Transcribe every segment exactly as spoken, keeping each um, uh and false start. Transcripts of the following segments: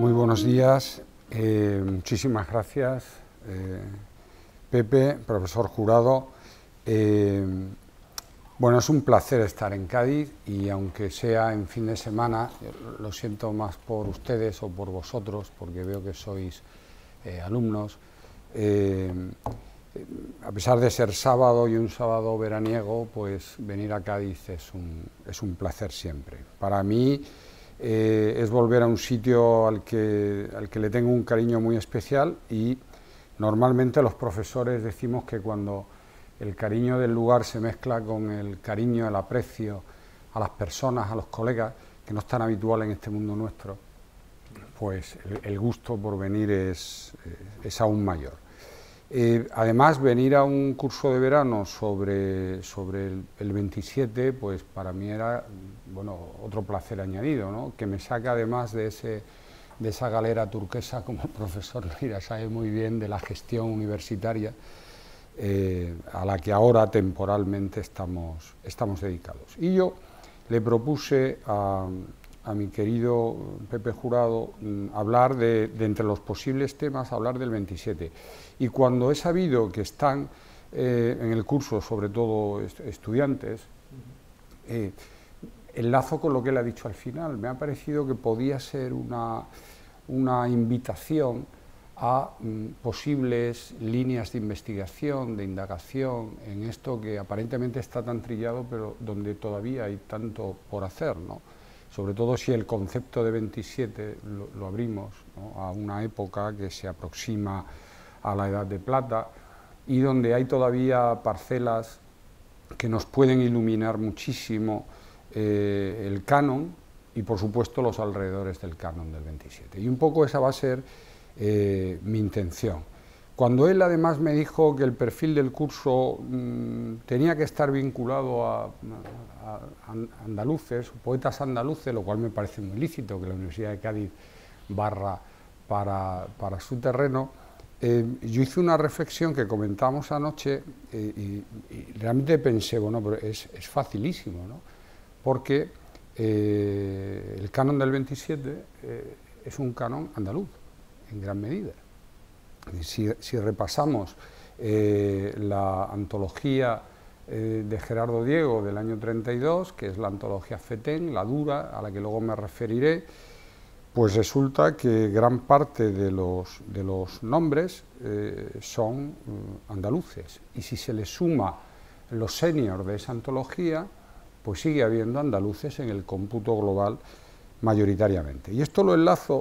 Muy buenos días, eh, muchísimas gracias, eh, Pepe, profesor Jurado. Eh, bueno, es un placer estar en Cádiz y aunque sea en fin de semana, lo siento más por ustedes o por vosotros, porque veo que sois eh, alumnos. Eh, a pesar de ser sábado y un sábado veraniego, pues venir a Cádiz es un, es un placer siempre. Para mí eh, es volver a un sitio al que, al que le tengo un cariño muy especial, y normalmente los profesores decimos que cuando el cariño del lugar se mezcla con el cariño, el aprecio a las personas, a los colegas, que no es tan habitual en este mundo nuestro, pues el, el gusto por venir es, es aún mayor. Eh, además, venir a un curso de verano sobre, sobre el, el veintisiete, pues para mí era, bueno, otro placer añadido, ¿no? Que me saca además de, ese, de esa galera turquesa, como el profesor Neira sabe muy bien, de la gestión universitaria, eh, a la que ahora temporalmente estamos, estamos dedicados. Y yo le propuse a, a mi querido Pepe Jurado mm, hablar de, de entre los posibles temas, hablar del veintisiete. Y cuando he sabido que están eh, en el curso, sobre todo est estudiantes, eh, enlazo con lo que él ha dicho al final. Me ha parecido que podía ser una, una invitación a mm, posibles líneas de investigación, de indagación, en esto que aparentemente está tan trillado, pero donde todavía hay tanto por hacer, ¿no? Sobre todo si el concepto de veintisiete lo, lo abrimos, ¿no?, a una época que se aproxima a la Edad de Plata, y donde hay todavía parcelas que nos pueden iluminar muchísimo eh, el canon y, por supuesto, los alrededores del canon del veintisiete. Y un poco esa va a ser eh, mi intención. Cuando él además me dijo que el perfil del curso mmm, tenía que estar vinculado a, a, a andaluces, poetas andaluces, lo cual me parece muy lícito, que la Universidad de Cádiz barra para, para su terreno, Eh, yo hice una reflexión que comentamos anoche eh, y, y realmente pensé, bueno, pero es, es facilísimo, ¿no? Porque eh, el canon del veintisiete eh, es un canon andaluz, en gran medida. Y si, si repasamos eh, la antología eh, de Gerardo Diego del año treinta y dos, que es la antología Fetén, la dura, a la que luego me referiré, pues resulta que gran parte de los, de los nombres eh, son eh, andaluces, y si se le suma los seniors de esa antología, pues sigue habiendo andaluces en el cómputo global mayoritariamente. Y esto lo enlazo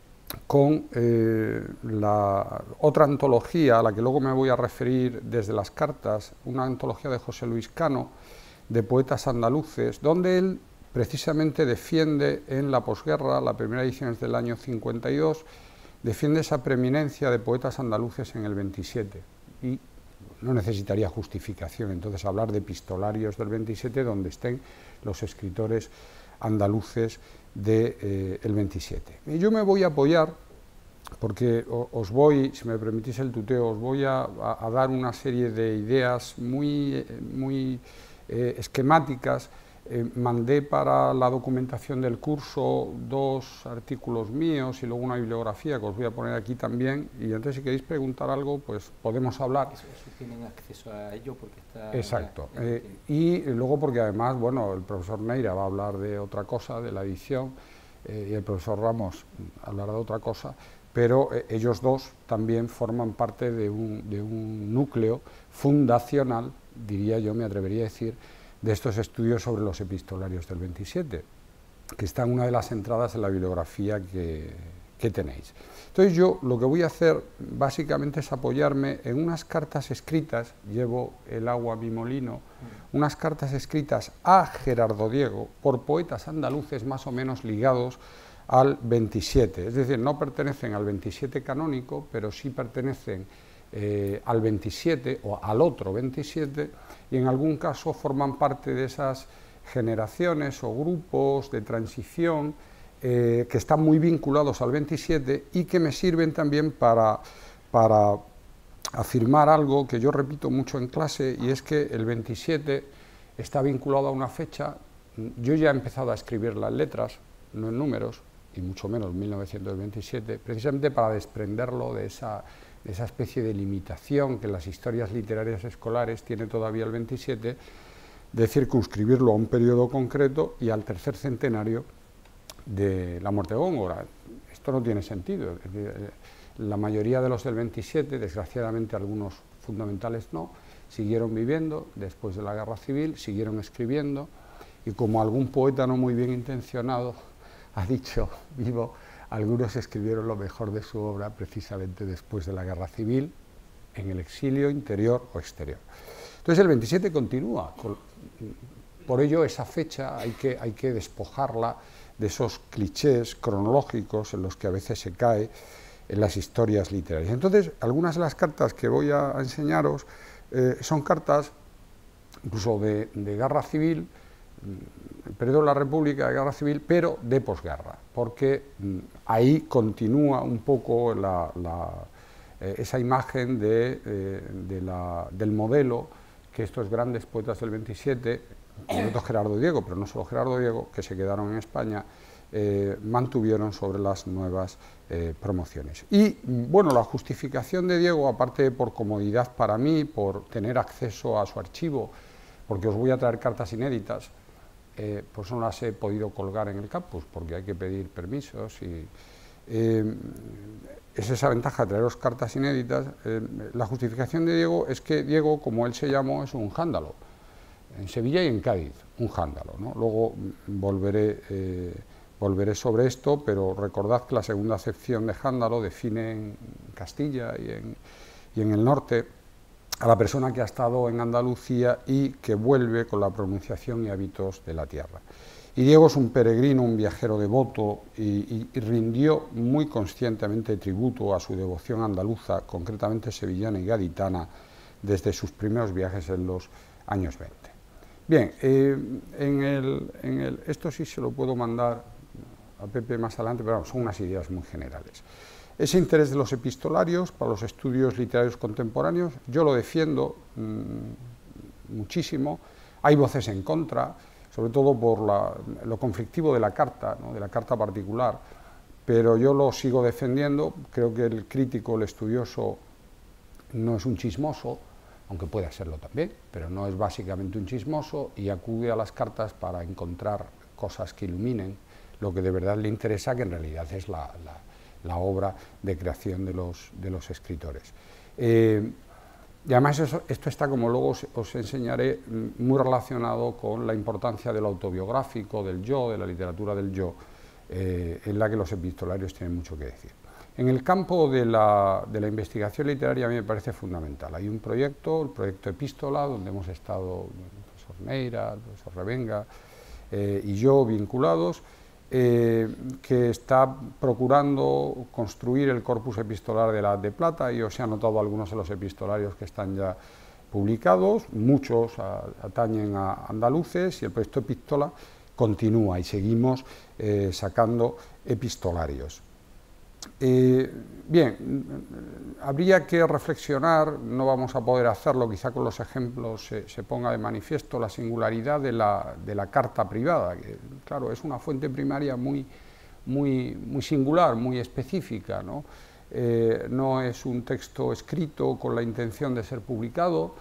con eh, la otra antología a la que luego me voy a referir desde las cartas, una antología de José Luis Cano, de poetas andaluces, donde él precisamente defiende en la posguerra, la primera edición es del año cincuenta y dos, defiende esa preeminencia de poetas andaluces en el veintisiete, y no necesitaría justificación entonces hablar de epistolarios del veintisiete donde estén los escritores andaluces del de, eh, veintisiete. Y yo me voy a apoyar, porque os voy, si me permitís el tuteo, os voy a, a, a dar una serie de ideas muy, muy eh, esquemáticas. Eh, mandé para la documentación del curso dos artículos míos y luego una bibliografía que os voy a poner aquí también, y entonces si queréis preguntar algo, pues podemos hablar. Eso, eso tienen acceso a ello porque está... Exacto. Ya, eh, y luego porque además, bueno, el profesor Neira va a hablar de otra cosa, de la edición, eh, y el profesor Ramos hablará de otra cosa, pero eh, ellos dos también forman parte de un, de un núcleo fundacional, diría yo, me atrevería a decir, de estos estudios sobre los epistolarios del veintisiete, que está en una de las entradas de la bibliografía que, que tenéis. Entonces yo lo que voy a hacer básicamente es apoyarme en unas cartas escritas, llevo el agua a mi molino, unas cartas escritas a Gerardo Diego por poetas andaluces más o menos ligados al veintisiete, es decir, no pertenecen al veintisiete canónico, pero sí pertenecen eh, al veintisiete o al otro veintisiete, y en algún caso forman parte de esas generaciones o grupos de transición eh, que están muy vinculados al veintisiete y que me sirven también para, para afirmar algo que yo repito mucho en clase, y es que el veintisiete está vinculado a una fecha. Yo ya he empezado a escribir las letras, no en números, y mucho menos mil novecientos veintisiete, precisamente para desprenderlo de esa, de esa especie de limitación que en las historias literarias escolares tiene todavía el veintisiete, de circunscribirlo a un periodo concreto y al tercer centenario de la muerte de Góngora. Esto no tiene sentido. La mayoría de los del veintisiete, desgraciadamente algunos fundamentales no, siguieron viviendo después de la guerra civil, siguieron escribiendo, y como algún poeta no muy bien intencionado ha dicho vivo, algunos escribieron lo mejor de su obra precisamente después de la guerra civil, en el exilio interior o exterior. Entonces el veintisiete continúa, por ello esa fecha hay que, hay que despojarla de esos clichés cronológicos en los que a veces se cae en las historias literarias. Entonces, algunas de las cartas que voy a enseñaros eh, son cartas incluso de, de guerra civil, el periodo de la República, de guerra civil, pero de posguerra, porque mm, ahí continúa un poco la, la, eh, esa imagen de, eh, de la, del modelo que estos grandes poetas del veintisiete, concreto Gerardo Diego, pero no solo Gerardo Diego, que se quedaron en España, eh, mantuvieron sobre las nuevas eh, promociones. Y, bueno, la justificación de Diego, aparte por comodidad para mí, por tener acceso a su archivo, porque os voy a traer cartas inéditas, eh, pues no las he podido colgar en el campus, porque hay que pedir permisos y... Eh, es esa ventaja de traeros cartas inéditas. Eh, la justificación de Diego es que Diego, como él se llamó, es un jándalo, en Sevilla y en Cádiz, un jándalo, ¿no? Luego volveré, eh, volveré sobre esto, pero recordad que la segunda acepción de jándalo define en Castilla y en, y en el norte a la persona que ha estado en Andalucía y que vuelve con la pronunciación y hábitos de la tierra. Y Diego es un peregrino, un viajero devoto, y, y, y rindió muy conscientemente tributo a su devoción andaluza, concretamente sevillana y gaditana, desde sus primeros viajes en los años veinte. Bien, eh, en el, en el, esto sí se lo puedo mandar a Pepe más adelante, pero son unas ideas muy generales. Ese interés de los epistolarios para los estudios literarios contemporáneos, yo lo defiendo mmm, muchísimo. Hay voces en contra, sobre todo por la, lo conflictivo de la carta, ¿no? de la carta particular, pero yo lo sigo defendiendo. Creo que el crítico, el estudioso, no es un chismoso, aunque pueda serlo también, pero no es básicamente un chismoso, y acude a las cartas para encontrar cosas que iluminen lo que de verdad le interesa, que en realidad es la, la, la obra de creación de los, de los escritores. Eh, Y además eso, esto está, como luego os, os enseñaré, muy relacionado con la importancia del autobiográfico, del yo, de la literatura del yo, eh, en la que los epistolarios tienen mucho que decir. En el campo de la, de la investigación literaria a mí me parece fundamental. Hay un proyecto, el proyecto Epístola, donde hemos estado el profesor Neira, el profesor Revenga eh, y yo vinculados, Eh, que está procurando construir el corpus epistolar de la Edad de Plata, y os he anotado algunos de los epistolarios que están ya publicados, muchos a, atañen a andaluces, y el proyecto Epístola continúa y seguimos eh, sacando epistolarios. Eh, bien, habría que reflexionar, no vamos a poder hacerlo, quizá con los ejemplos se, se ponga de manifiesto la singularidad de la, de la carta privada, que claro, es una fuente primaria muy, muy, muy singular, muy específica, ¿no? Eh, no es un texto escrito con la intención de ser publicado,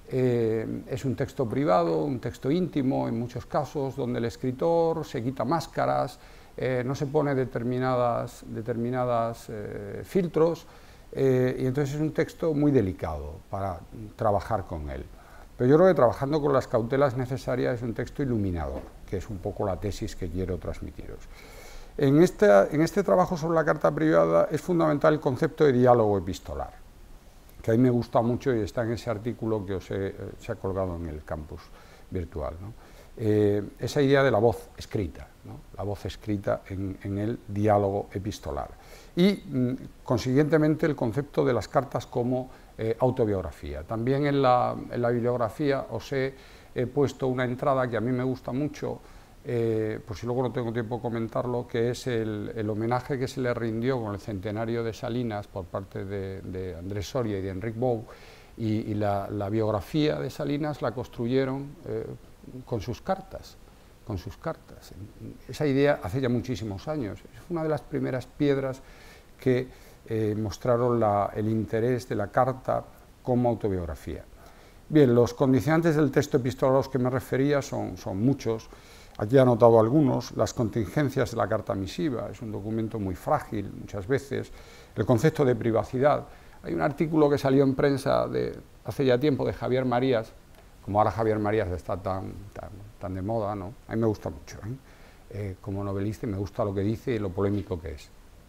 eh, es un texto privado, un texto íntimo en muchos casos, donde el escritor se quita máscaras, Eh, no se pone determinadas, determinadas eh, filtros, eh, y entonces es un texto muy delicado para trabajar con él. Pero yo creo que trabajando con las cautelas necesarias es un texto iluminador, que es un poco la tesis que quiero transmitiros. En este, en este trabajo sobre la carta privada es fundamental el concepto de diálogo epistolar, que a mí me gusta mucho y está en ese artículo que os he, se ha colgado en el campus virtual, ¿no? Eh, esa idea de la voz escrita, ¿no? La voz escrita en, en el diálogo epistolar. Y, mm, consiguientemente, el concepto de las cartas como eh, autobiografía. También en la, en la bibliografía os he, he puesto una entrada que a mí me gusta mucho, eh, por si luego no tengo tiempo de comentarlo, que es el, el homenaje que se le rindió con el centenario de Salinas por parte de, de Andrés Soria y de Enric Bou, y, y la, la biografía de Salinas la construyeron eh, con sus cartas, con sus cartas. Esa idea hace ya muchísimos años, es una de las primeras piedras que eh, mostraron la, el interés de la carta como autobiografía. Bien, los condicionantes del texto epistolar a los que me refería son, son muchos. Aquí he anotado algunos: las contingencias de la carta misiva, es un documento muy frágil muchas veces, el concepto de privacidad. Hay un artículo que salió en prensa de, hace ya tiempo, de Javier Marías, como ahora Javier Marías está tan, tan, tan de moda, ¿no? A mí me gusta mucho, ¿eh? Eh, como novelista, me gusta lo que dice y lo polémico que es.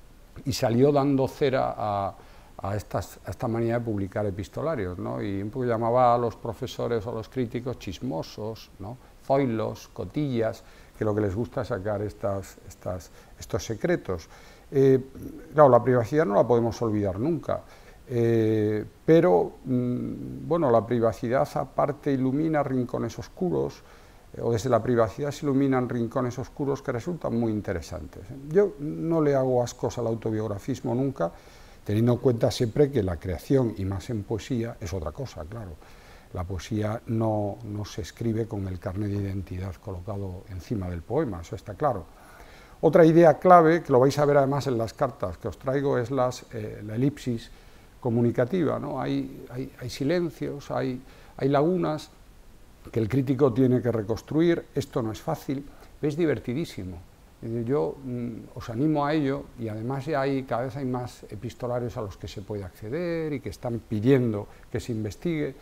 Y salió dando cera a, a, estas, a esta manía de publicar epistolarios, ¿no? Y un poco llamaba a los profesores o a los críticos chismosos, ¿no? Zoilos, cotillas, que lo que les gusta es sacar estas, estas, estos secretos. Eh, claro, la privacidad no la podemos olvidar nunca, eh, pero, mmm, bueno, la privacidad aparte ilumina rincones oscuros, eh, o desde la privacidad se iluminan rincones oscuros que resultan muy interesantes. Yo no le hago ascos al autobiografismo nunca, teniendo en cuenta siempre que la creación, y más en poesía, es otra cosa, claro. La poesía no, no se escribe con el carnet de identidad colocado encima del poema, eso está claro. Otra idea clave, que lo vais a ver además en las cartas que os traigo, es las, eh, la elipsis comunicativa, ¿no? Hay, hay, hay silencios, hay, hay lagunas que el crítico tiene que reconstruir. Esto no es fácil, es divertidísimo. Yo mm, os animo a ello, y además ya hay, cada vez hay más epistolarios a los que se puede acceder y que están pidiendo que se investigue.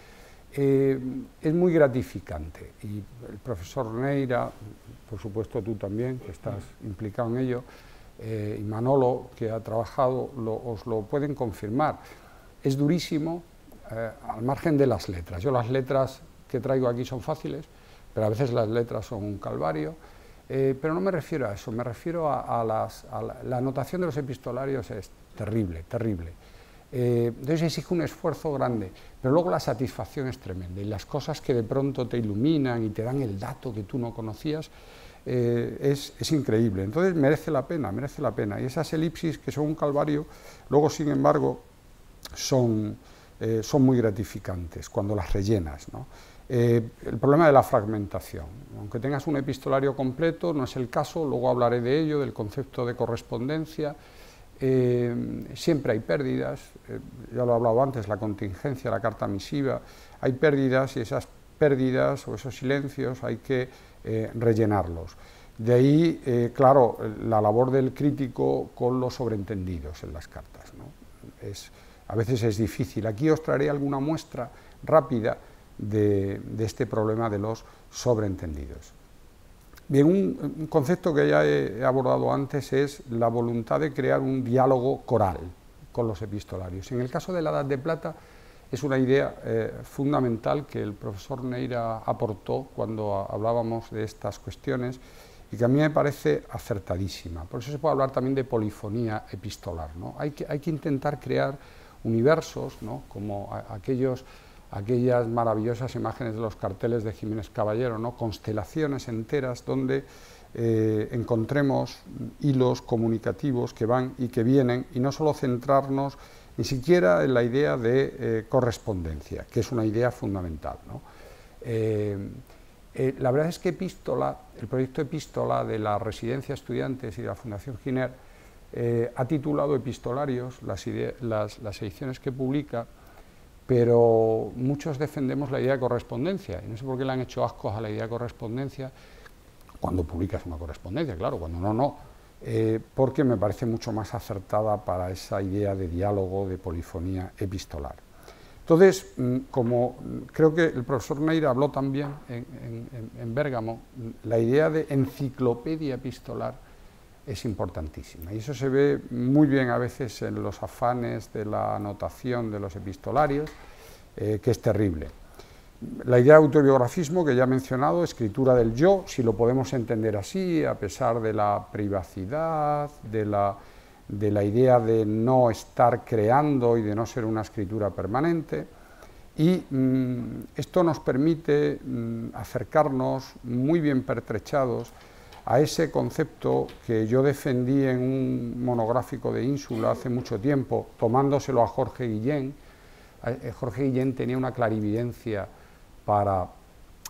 Eh, es muy gratificante, y el profesor Neira, por supuesto tú también, que estás implicado en ello, eh, y Manolo, que ha trabajado, lo, os lo pueden confirmar. Es durísimo, eh, al margen de las letras. Yo las letras que traigo aquí son fáciles, pero a veces las letras son un calvario, eh, pero no me refiero a eso, me refiero a, a, las, a la, la anotación de los epistolarios es terrible, terrible. Eh, entonces exige un esfuerzo grande, pero luego la satisfacción es tremenda, y las cosas que de pronto te iluminan y te dan el dato que tú no conocías, eh, es, es increíble. Entonces merece la pena, merece la pena, y esas elipsis que son un calvario, luego sin embargo son, eh, son muy gratificantes cuando las rellenas, ¿no? Eh, el problema de la fragmentación, aunque tengas un epistolario completo, no es el caso, luego hablaré de ello, del concepto de correspondencia. Eh, siempre hay pérdidas, eh, ya lo he hablado antes, la contingencia, la carta misiva, hay pérdidas, y esas pérdidas o esos silencios hay que eh, rellenarlos. De ahí, eh, claro, la labor del crítico con los sobreentendidos en las cartas, ¿no? Es, a veces es difícil. Aquí os traeré alguna muestra rápida de, de este problema de los sobreentendidos. Bien, un, un concepto que ya he, he abordado antes es la voluntad de crear un diálogo coral con los epistolarios. En el caso de la Edad de Plata es una idea eh, fundamental que el profesor Neira aportó cuando hablábamos de estas cuestiones, y que a mí me parece acertadísima. Por eso se puede hablar también de polifonía epistolar, ¿no? Hay que, hay que intentar crear universos, ¿no? Como a, aquellos... aquellas maravillosas imágenes de los carteles de Jiménez Caballero, ¿no? Constelaciones enteras donde eh, encontremos hilos comunicativos que van y que vienen, y no solo centrarnos ni siquiera en la idea de eh, correspondencia, que es una idea fundamental, ¿no? Eh, eh, la verdad es que Epístola, el proyecto Epístola de la Residencia Estudiantes y de la Fundación Giner, eh, ha titulado epistolarios las, las, las ediciones que publica, pero muchos defendemos la idea de correspondencia, y no sé por qué le han hecho ascos a la idea de correspondencia cuando publicas una correspondencia, claro, cuando no, no, eh, porque me parece mucho más acertada para esa idea de diálogo, de polifonía epistolar. Entonces, como creo que el profesor Neira habló también en, en, en Bérgamo, la idea de enciclopedia epistolar es importantísima, y eso se ve muy bien a veces en los afanes de la anotación de los epistolarios, eh, que es terrible. La idea de autobiografismo que ya he mencionado, escritura del yo, si lo podemos entender así, a pesar de la privacidad, de la, de la idea de no estar creando y de no ser una escritura permanente, y mmm, esto nos permite mmm, acercarnos muy bien pertrechados a ese concepto que yo defendí en un monográfico de Ínsula hace mucho tiempo, tomándoselo a Jorge Guillén. Jorge Guillén tenía una clarividencia para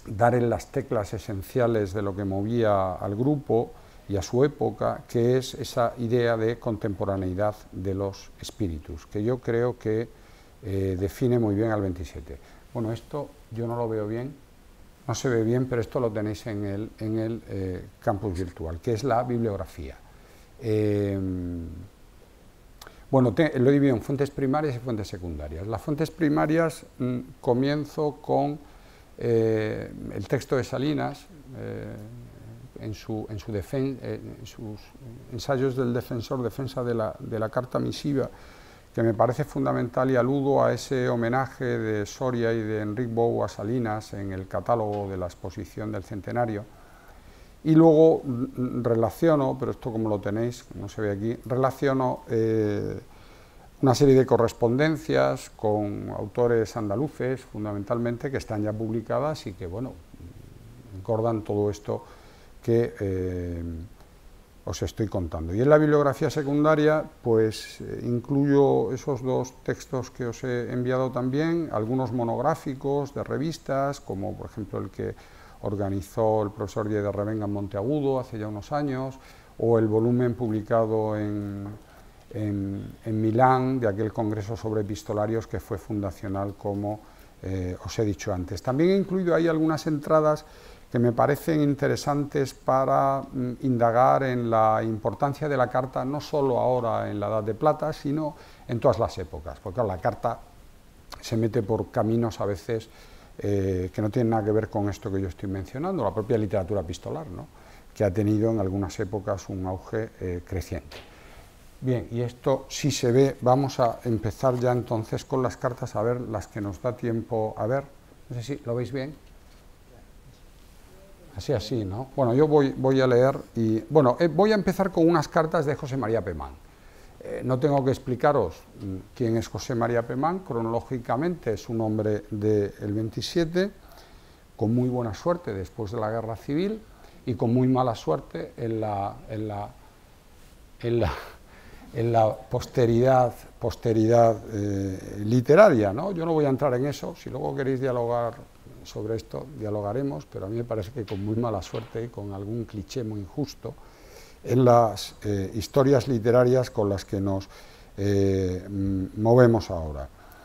dar en las teclas esenciales de lo que movía al grupo y a su época, que es esa idea de contemporaneidad de los espíritus, que yo creo que eh, define muy bien al veintisiete. Bueno, esto yo no lo veo bien, no se ve bien, pero esto lo tenéis en el, en el eh, campus virtual, que es la bibliografía. Eh, bueno, te, lo he dividido en fuentes primarias y fuentes secundarias. Las fuentes primarias mmm, comienzo con eh, el texto de Salinas, eh, En, su, en, su defen, eh, en sus ensayos del defensor, defensa de la, de la carta misiva, que me parece fundamental, y aludo a ese homenaje de Soria y de Enric Bou a Salinas en el catálogo de la exposición del centenario. Y luego relaciono, pero esto como lo tenéis, no se ve aquí, relaciono eh, una serie de correspondencias con autores andaluces, fundamentalmente, que están ya publicadas y que, bueno, encordan todo esto que eh, os estoy contando. Y en la bibliografía secundaria, pues eh, incluyo esos dos textos que os he enviado también, algunos monográficos de revistas, como por ejemplo el que organizó el profesor Diego de Revenga en Monteagudo hace ya unos años, o el volumen publicado en, en, en Milán de aquel congreso sobre epistolarios que fue fundacional, como eh, os he dicho antes. También he incluido ahí algunas entradas que me parecen interesantes para mm, indagar en la importancia de la carta, no solo ahora en la Edad de Plata, sino en todas las épocas, porque claro, la carta se mete por caminos a veces eh, que no tienen nada que ver con esto que yo estoy mencionando, la propia literatura epistolar, ¿no?, que ha tenido en algunas épocas un auge eh, creciente. Bien, y esto sí se ve. Vamos a empezar ya entonces con las cartas, a ver las que nos da tiempo a ver. No sé si lo veis bien. Así, así, ¿no? Bueno, yo voy, voy a leer y... Bueno, eh, voy a empezar con unas cartas de José María Pemán. Eh, no tengo que explicaros quién es José María Pemán. Cronológicamente es un hombre del veintisiete, con muy buena suerte después de la Guerra Civil y con muy mala suerte en la, en la, en la, en la posteridad, posteridad eh, literaria, ¿no? Yo no voy a entrar en eso. Si luego queréis dialogar sobre esto, dialogaremos, pero a mí me parece que con muy mala suerte y con algún cliché muy injusto en las eh, historias literarias con las que nos eh, movemos ahora.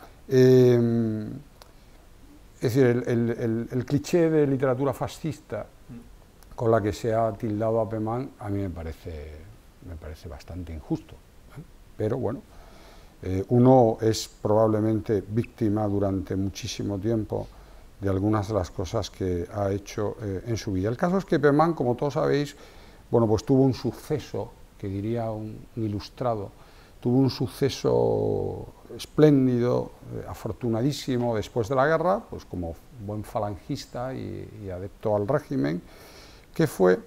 Eh, es decir, el, el, el, el cliché de literatura fascista con la que se ha tildado a Pemán a mí me parece, me parece bastante injusto, ¿eh? Pero bueno, eh, uno es probablemente víctima durante muchísimo tiempo de algunas de las cosas que ha hecho eh, en su vida. El caso es que Pemán, como todos sabéis, bueno, pues tuvo un suceso, que diría un, un ilustrado, tuvo un suceso espléndido, eh, afortunadísimo después de la guerra, pues como buen falangista y, y adepto al régimen, que fue,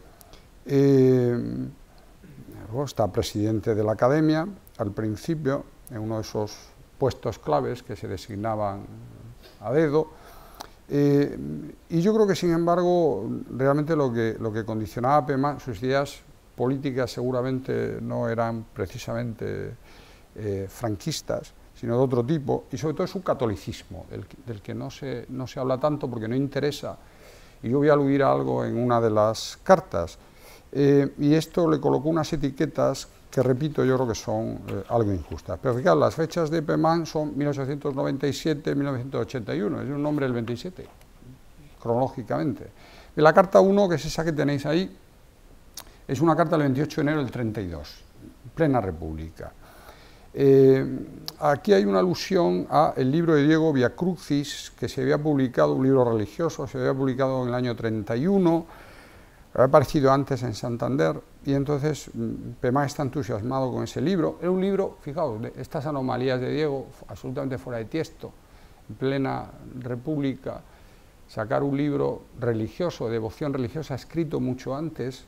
eh, bueno, está presidente de la Academia, al principio, en uno de esos puestos claves que se designaban a dedo. Eh, y yo creo que, sin embargo, realmente lo que, lo que condicionaba a Pemán, sus ideas políticas seguramente no eran precisamente eh, franquistas, sino de otro tipo, y sobre todo su catolicismo, del, del que no se, no se habla tanto porque no interesa, y yo voy a aludir a algo en una de las cartas, eh, y esto le colocó unas etiquetas que, repito, yo creo que son eh, algo injustas. Pero fijaos, las fechas de Pemán son mil ochocientos noventa y siete, mil novecientos ochenta y uno, es un nombre del veintisiete, cronológicamente. Y la carta uno, que es esa que tenéis ahí, es una carta del veintiocho de enero del treinta y dos, plena república. Eh, aquí hay una alusión al libro de Diego Via Crucis, que se había publicado, un libro religioso, se había publicado en el año treinta y uno, había aparecido antes en Santander, y entonces Pemán está entusiasmado con ese libro. Era un libro, fijaos, de estas anomalías de Diego, absolutamente fuera de tiesto, en plena república, sacar un libro religioso, de devoción religiosa, escrito mucho antes,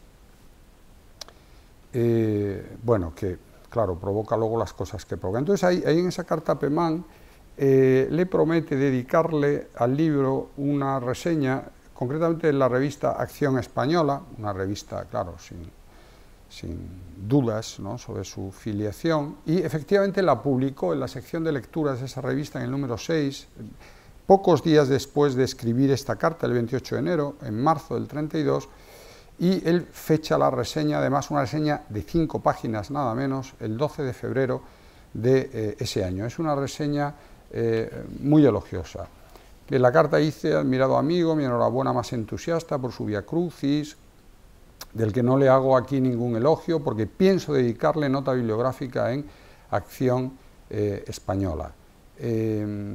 eh, bueno, que, claro, provoca luego las cosas que provoca. Entonces, ahí, ahí en esa carta Pemán eh, le promete dedicarle al libro una reseña, concretamente en la revista Acción Española, una revista, claro, sin, sin dudas, ¿no?, sobre su filiación, y efectivamente la publicó en la sección de lecturas de esa revista, en el número seis, pocos días después de escribir esta carta, el veintiocho de enero, en marzo del treinta y dos, y él fecha la reseña, además una reseña de cinco páginas nada menos, el doce de febrero de eh, ese año. Es una reseña eh, muy elogiosa. En la carta dice: admirado amigo, mi enhorabuena más entusiasta por su Via Crucis, del que no le hago aquí ningún elogio, porque pienso dedicarle nota bibliográfica en Acción eh, Española. Eh,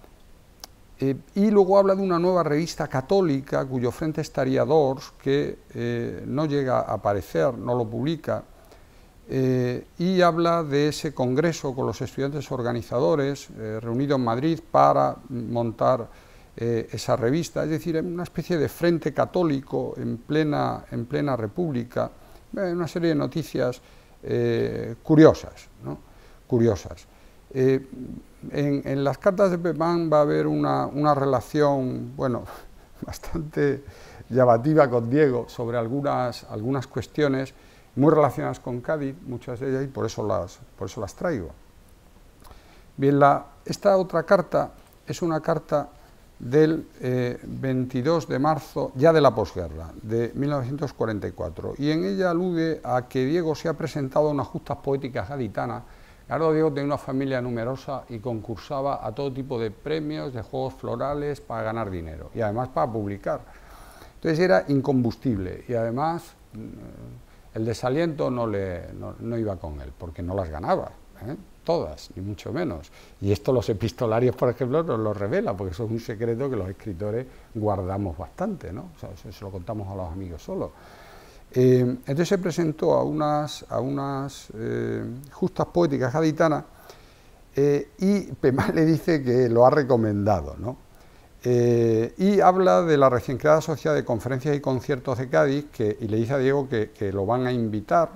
eh, y luego habla de una nueva revista católica, cuyo frente estaría Dors, que eh, no llega a aparecer, no lo publica, eh, y habla de ese congreso con los estudiantes organizadores, eh, reunido en Madrid para montar eh, esa revista, es decir, una especie de frente católico en plena, en plena república, eh, una serie de noticias eh, curiosas, ¿no? Curiosas. Eh, en, en las cartas de Pemán va a haber una, una relación, bueno, bastante llamativa con Diego sobre algunas, algunas cuestiones muy relacionadas con Cádiz, muchas de ellas, y por eso las, por eso las traigo. Bien, la, esta otra carta es una carta del eh, veintidós de marzo, ya de la posguerra, de mil novecientos cuarenta y cuatro, y en ella alude a que Diego se ha presentado a unas justas poéticas gaditanas. Claro, Diego tenía una familia numerosa y concursaba a todo tipo de premios, de juegos florales, para ganar dinero, y además para publicar. Entonces era incombustible, y además el desaliento no, le, no, no iba con él, porque no las ganaba, ¿eh? Todas, ni mucho menos. Y esto los epistolarios, por ejemplo, nos lo revela, porque eso es un secreto que los escritores guardamos bastante, ¿no? O sea, eso se lo contamos a los amigos solo. Eh, entonces se presentó a unas, a unas eh, justas poéticas gaditanas eh, y Pemán le dice que lo ha recomendado, ¿no? Eh, y habla de la recién creada Sociedad de Conferencias y Conciertos de Cádiz, que, y le dice a Diego que, que lo van a invitar,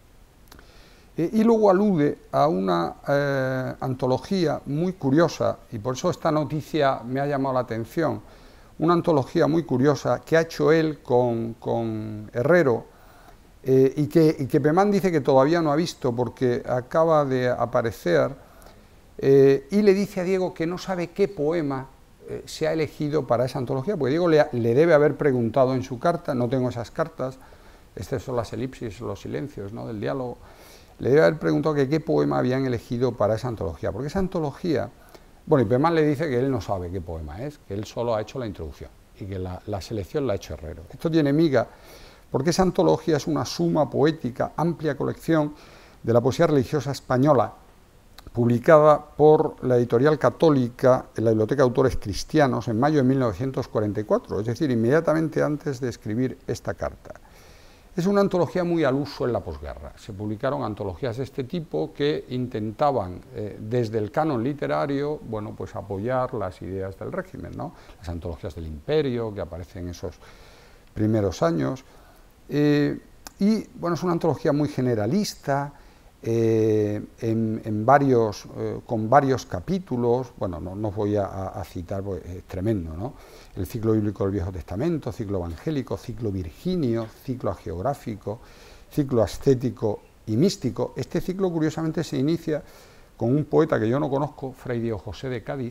eh, y luego alude a una eh, antología muy curiosa, y por eso esta noticia me ha llamado la atención, una antología muy curiosa que ha hecho él con, con Herrero, eh, y, que, y que Pemán dice que todavía no ha visto porque acaba de aparecer, eh, y le dice a Diego que no sabe qué poema eh, se ha elegido para esa antología, porque Diego le, le debe haber preguntado en su carta, no tengo esas cartas, estas son las elipsis, los silencios, ¿no?, del diálogo, le debe haber preguntado que qué poema habían elegido para esa antología, porque esa antología... Bueno, y Pemán le dice que él no sabe qué poema es, que él solo ha hecho la introducción y que la, la selección la ha hecho Herrero. Esto tiene miga porque esa antología es una suma poética, amplia colección de la poesía religiosa española, publicada por la editorial católica en la Biblioteca de Autores Cristianos en mayo de mil novecientos cuarenta y cuatro, es decir, inmediatamente antes de escribir esta carta. Es una antología muy al uso en la posguerra. Se publicaron antologías de este tipo que intentaban, eh, desde el canon literario, bueno, pues apoyar las ideas del régimen, ¿no? Las antologías del Imperio, que aparecen en esos primeros años. Eh, y, bueno, es una antología muy generalista, eh, en, en varios, eh, con varios capítulos. Bueno, no, no os voy a, a citar, porque es tremendo, ¿no? El ciclo bíblico del Viejo Testamento, ciclo evangélico, ciclo virginio, ciclo hagiográfico, ciclo ascético y místico. Este ciclo, curiosamente, se inicia con un poeta que yo no conozco, Fray Diego José de Cádiz,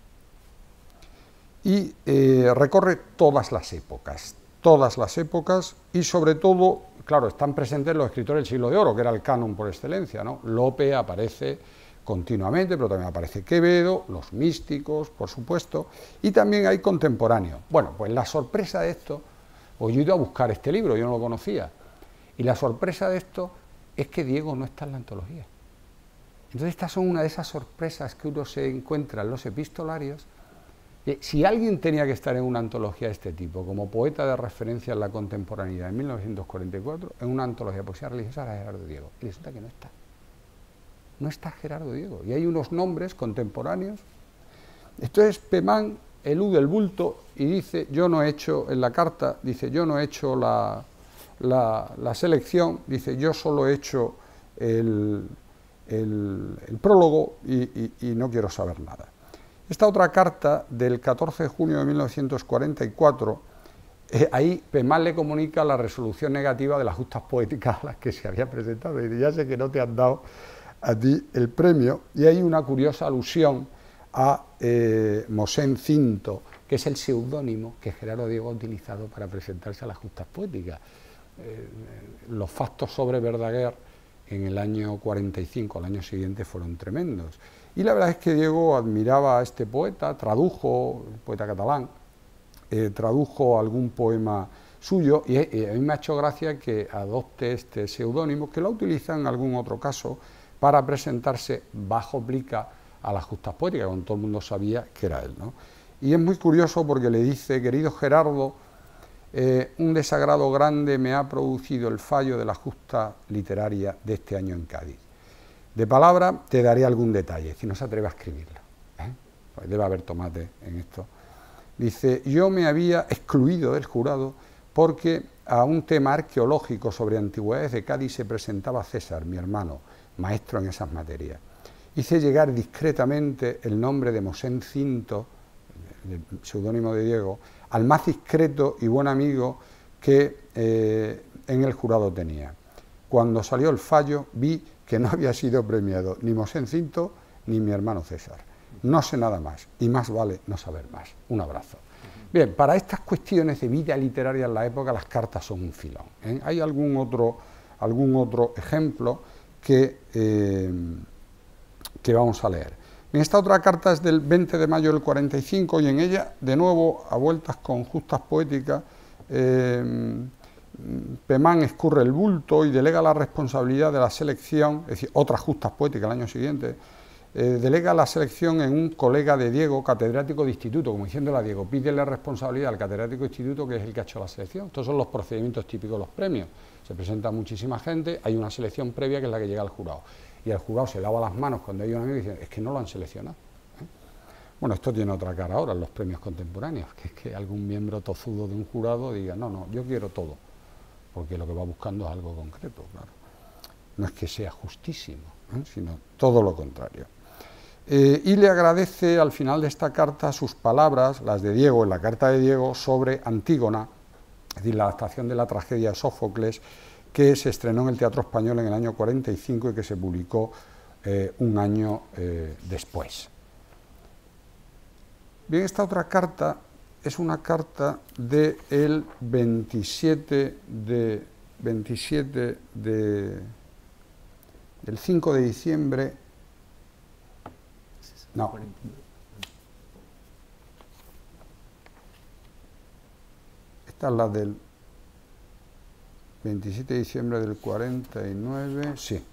y eh, recorre todas las épocas, todas las épocas, y sobre todo, claro, están presentes los escritores del siglo de oro, que era el canon por excelencia, ¿no? Lope aparece continuamente, pero también aparece Quevedo, los místicos, por supuesto, y también hay contemporáneos. Bueno, pues la sorpresa de esto, pues yo he ido a buscar este libro, yo no lo conocía, y la sorpresa de esto es que Diego no está en la antología. Entonces estas son una de esas sorpresas que uno se encuentra en los epistolarios. Si alguien tenía que estar en una antología de este tipo, como poeta de referencia en la contemporaneidad en mil novecientos cuarenta y cuatro, en una antología de poesía religiosa, era Gerardo Diego, y resulta que no está. No está Gerardo Diego, y hay unos nombres contemporáneos. Entonces Pemán elude el bulto y dice, yo no he hecho, en la carta, dice, yo no he hecho la, la, la selección, dice, yo solo he hecho el, el, el prólogo y, y, y no quiero saber nada. Esta otra carta del catorce de junio de mil novecientos cuarenta y cuatro, eh, ahí Pemán le comunica la resolución negativa de las justas poéticas a las que se había presentado, y dice, ya sé que no te han dado a ti el premio, y hay una curiosa alusión a eh, Mosén Cinto, que es el seudónimo que Gerardo Diego ha utilizado para presentarse a las justas poéticas. Eh, los factos sobre Verdaguer en el año cuarenta y cinco, al año siguiente, fueron tremendos. Y la verdad es que Diego admiraba a este poeta, tradujo, poeta catalán, eh, tradujo algún poema suyo, y, y a mí me ha hecho gracia que adopte este seudónimo, que lo utiliza en algún otro caso para presentarse bajo plica a las justas poéticas, cuando todo el mundo sabía que era él, ¿no? Y es muy curioso porque le dice: querido Gerardo, eh, un desagrado grande me ha producido el fallo de la justa literaria de este año en Cádiz. De palabra te daré algún detalle, si no se atreve a escribirlo, ¿eh? Pues debe haber tomate en esto. Dice: yo me había excluido del jurado porque a un tema arqueológico sobre antigüedades de Cádiz se presentaba César, mi hermano, maestro en esas materias. Hice llegar discretamente el nombre de Mosén Cinto, el seudónimo de Diego, al más discreto y buen amigo que eh, en el jurado tenía. Cuando salió el fallo vi que no había sido premiado ni Mosén Cinto ni mi hermano César. No sé nada más, y más vale no saber más. Un abrazo. Bien, para estas cuestiones de vida literaria en la época, las cartas son un filón, ¿eh? Hay algún otro, algún otro ejemplo que, eh, que vamos a leer. Esta otra carta es del veinte de mayo del cuarenta y cinco, y en ella, de nuevo, a vueltas con justas poéticas, eh, Pemán escurre el bulto y delega la responsabilidad de la selección, es decir, otras justas poéticas el año siguiente, eh, delega la selección en un colega de Diego, catedrático de instituto, como diciéndole a Diego, pídele responsabilidad al catedrático de instituto, que es el que ha hecho la selección. Estos son los procedimientos típicos de los premios. Se presenta muchísima gente, hay una selección previa que es la que llega al jurado. Y el jurado se lava las manos cuando hay un amigo y dice, es que no lo han seleccionado, ¿eh? Bueno, esto tiene otra cara ahora en los premios contemporáneos, que es que algún miembro tozudo de un jurado diga, no, no, yo quiero todo, porque lo que va buscando es algo concreto, claro. No es que sea justísimo, ¿eh? Sino todo lo contrario. Eh, y le agradece al final de esta carta sus palabras, las de Diego, en la carta de Diego, sobre Antígona, es decir, la adaptación de la tragedia de Sófocles, que se estrenó en el Teatro Español en el año cuarenta y cinco y que se publicó eh, un año eh, después. Bien, esta otra carta es una carta del veintisiete de, veintisiete de, del cinco de diciembre, no, esta es la del veintisiete de diciembre del cuarenta y nueve, sí,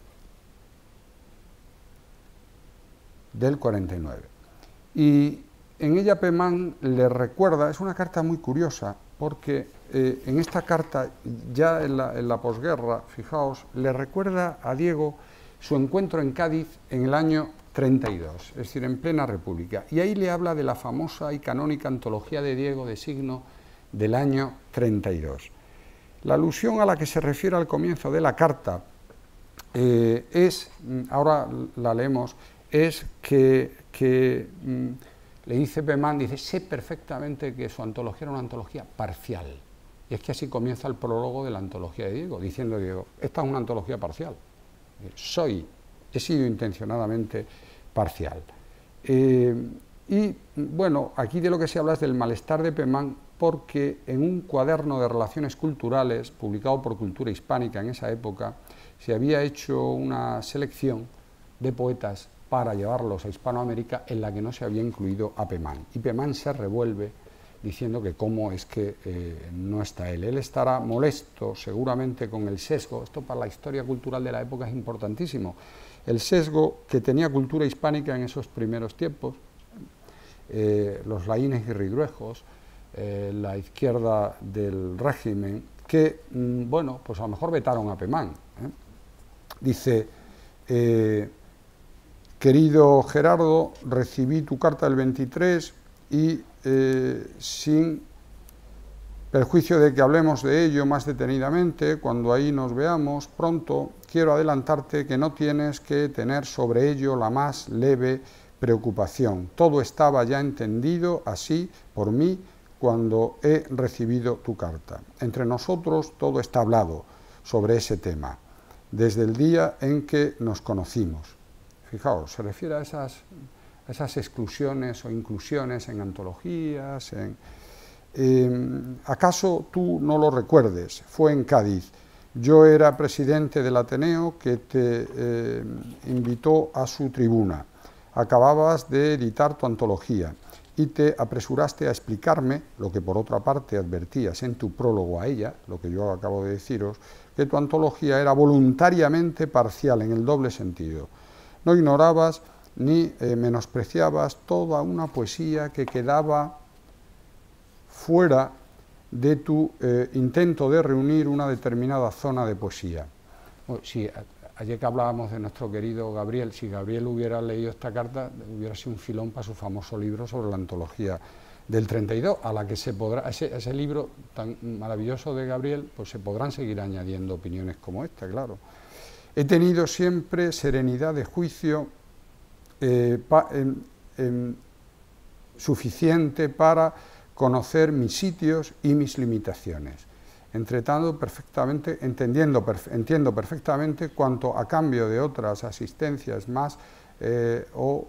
del cuarenta y nueve. Y en ella Pemán le recuerda, es una carta muy curiosa, porque eh, en esta carta, ya en la, en la posguerra, fijaos, le recuerda a Diego su encuentro en Cádiz en el año treinta y dos, es decir, en plena República. Y ahí le habla de la famosa y canónica antología de Diego de signo del año treinta y dos. La alusión a la que se refiere al comienzo de la carta eh, es, ahora la leemos, es que, que mm, le dice Pemán, dice, sé perfectamente que su antología era una antología parcial. Y es que así comienza el prólogo de la antología de Diego, diciendo Diego, esta es una antología parcial. Soy, he sido intencionadamente parcial. Eh, y bueno, aquí de lo que se habla es del malestar de Pemán, porque en un cuaderno de relaciones culturales, publicado por Cultura Hispánica en esa época, se había hecho una selección de poetas para llevarlos a Hispanoamérica en la que no se había incluido a Pemán. Y Pemán se revuelve diciendo que cómo es que eh, no está él. Él estará molesto seguramente con el sesgo, esto para la historia cultural de la época es importantísimo, el sesgo que tenía Cultura Hispánica en esos primeros tiempos, eh, los laínes y ridruejos, eh, la izquierda del régimen, que, mm, bueno, pues a lo mejor vetaron a Pemán. ¿eh? Dice, eh, querido Gerardo, recibí tu carta del veintitrés y eh, sin perjuicio de que hablemos de ello más detenidamente, cuando ahí nos veamos pronto, quiero adelantarte que no tienes que tener sobre ello la más leve preocupación. Todo estaba ya entendido así por mí cuando he recibido tu carta. Entre nosotros todo está hablado sobre ese tema, desde el día en que nos conocimos. Fijaos, se refiere a esas, a esas exclusiones o inclusiones en antologías. En, eh, ¿Acaso tú no lo recuerdes? Fue en Cádiz. Yo era presidente del Ateneo que te eh, invitó a su tribuna. Acababas de editar tu antología y te apresuraste a explicarme, lo que por otra parte advertías en tu prólogo a ella, lo que yo acabo de deciros, que tu antología era voluntariamente parcial en el doble sentido. No ignorabas ni eh, menospreciabas toda una poesía que quedaba fuera de tu eh, intento de reunir una determinada zona de poesía. Bueno, si, ayer que hablábamos de nuestro querido Gabriel, si Gabriel hubiera leído esta carta, hubiera sido un filón para su famoso libro sobre la antología del treinta y dos, a la que se podrá, ese, ese libro tan maravilloso de Gabriel, pues se podrán seguir añadiendo opiniones como esta, claro. He tenido siempre serenidad de juicio eh, pa, en, en, suficiente para conocer mis sitios y mis limitaciones, entretando perfectamente, entendiendo, perfe, entiendo perfectamente cuanto a cambio de otras asistencias más eh, o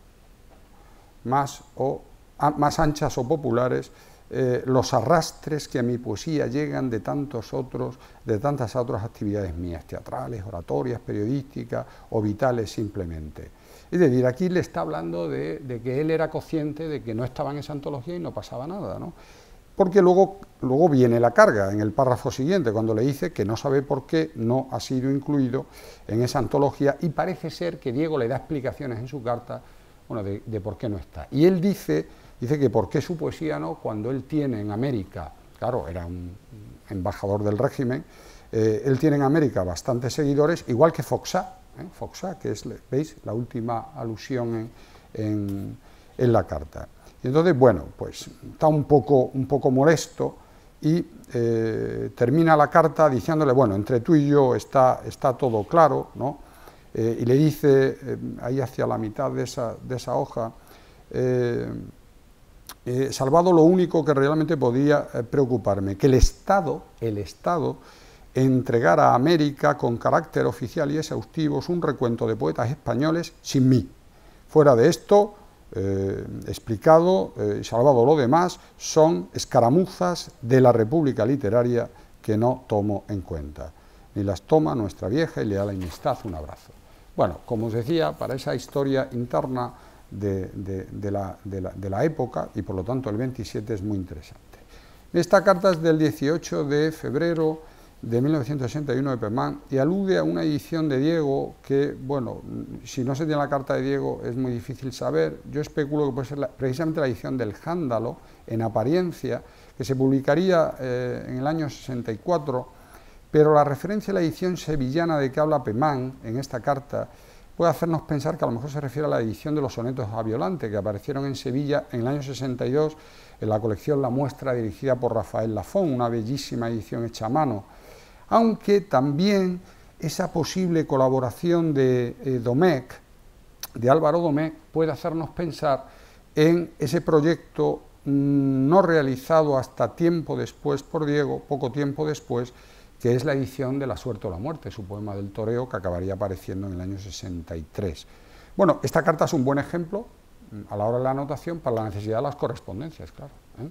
más o a, más anchas o populares, eh, los arrastres que a mi poesía llegan de tantos otros, de tantas otras actividades mías, teatrales, oratorias, periodísticas o vitales simplemente. Es decir, aquí le está hablando de, de que él era consciente de que no estaba en esa antología y no pasaba nada, ¿no? Porque luego, luego viene la carga en el párrafo siguiente, cuando le dice que no sabe por qué no ha sido incluido en esa antología, y parece ser que Diego le da explicaciones en su carta, bueno, de, de por qué no está. Y él dice, dice que por qué su poesía no, cuando él tiene en América, claro, era un embajador del régimen, eh, él tiene en América bastantes seguidores, igual que Foxá, ¿eh? Foxá, que es, ¿veis?, la última alusión en, en, en la carta. Y entonces, bueno, pues está un poco, un poco molesto y eh, termina la carta diciéndole, bueno, entre tú y yo está, está todo claro, ¿no? Eh, y le dice, eh, ahí hacia la mitad de esa, de esa hoja, eh, eh, Salvado, lo único que realmente podía eh, preocuparme, que el Estado, el Estado, entregara a América con carácter oficial y exhaustivo un recuento de poetas españoles sin mí. Fuera de esto, eh, explicado y eh, salvado lo demás, son escaramuzas de la República Literaria que no tomo en cuenta. Ni las toma nuestra vieja y leal amistad. Un abrazo. Bueno, como os decía, para esa historia interna de, de, de, la, de, la, de la época, y por lo tanto el veintisiete es muy interesante. Esta carta es del dieciocho de febrero de mil novecientos sesenta y uno de Pemán y alude a una edición de Diego que, bueno, si no se tiene la carta de Diego es muy difícil saber. Yo especulo que puede ser la, precisamente la edición del Jándalo, en apariencia, que se publicaría eh, en el año sesenta y cuatro, pero la referencia a la edición sevillana de que habla Pemán en esta carta puede hacernos pensar que a lo mejor se refiere a la edición de los sonetos a Violante, que aparecieron en Sevilla en el año sesenta y dos en la colección La Muestra, dirigida por Rafael Lafón, una bellísima edición hecha a mano, aunque también esa posible colaboración de eh, Domecq, de Álvaro Domecq, puede hacernos pensar en ese proyecto mmm, no realizado hasta tiempo después por Diego, poco tiempo después, que es la edición de La suerte o la muerte, su poema del toreo, que acabaría apareciendo en el año sesenta y tres. Bueno, esta carta es un buen ejemplo, a la hora de la anotación, para la necesidad de las correspondencias, claro, ¿eh?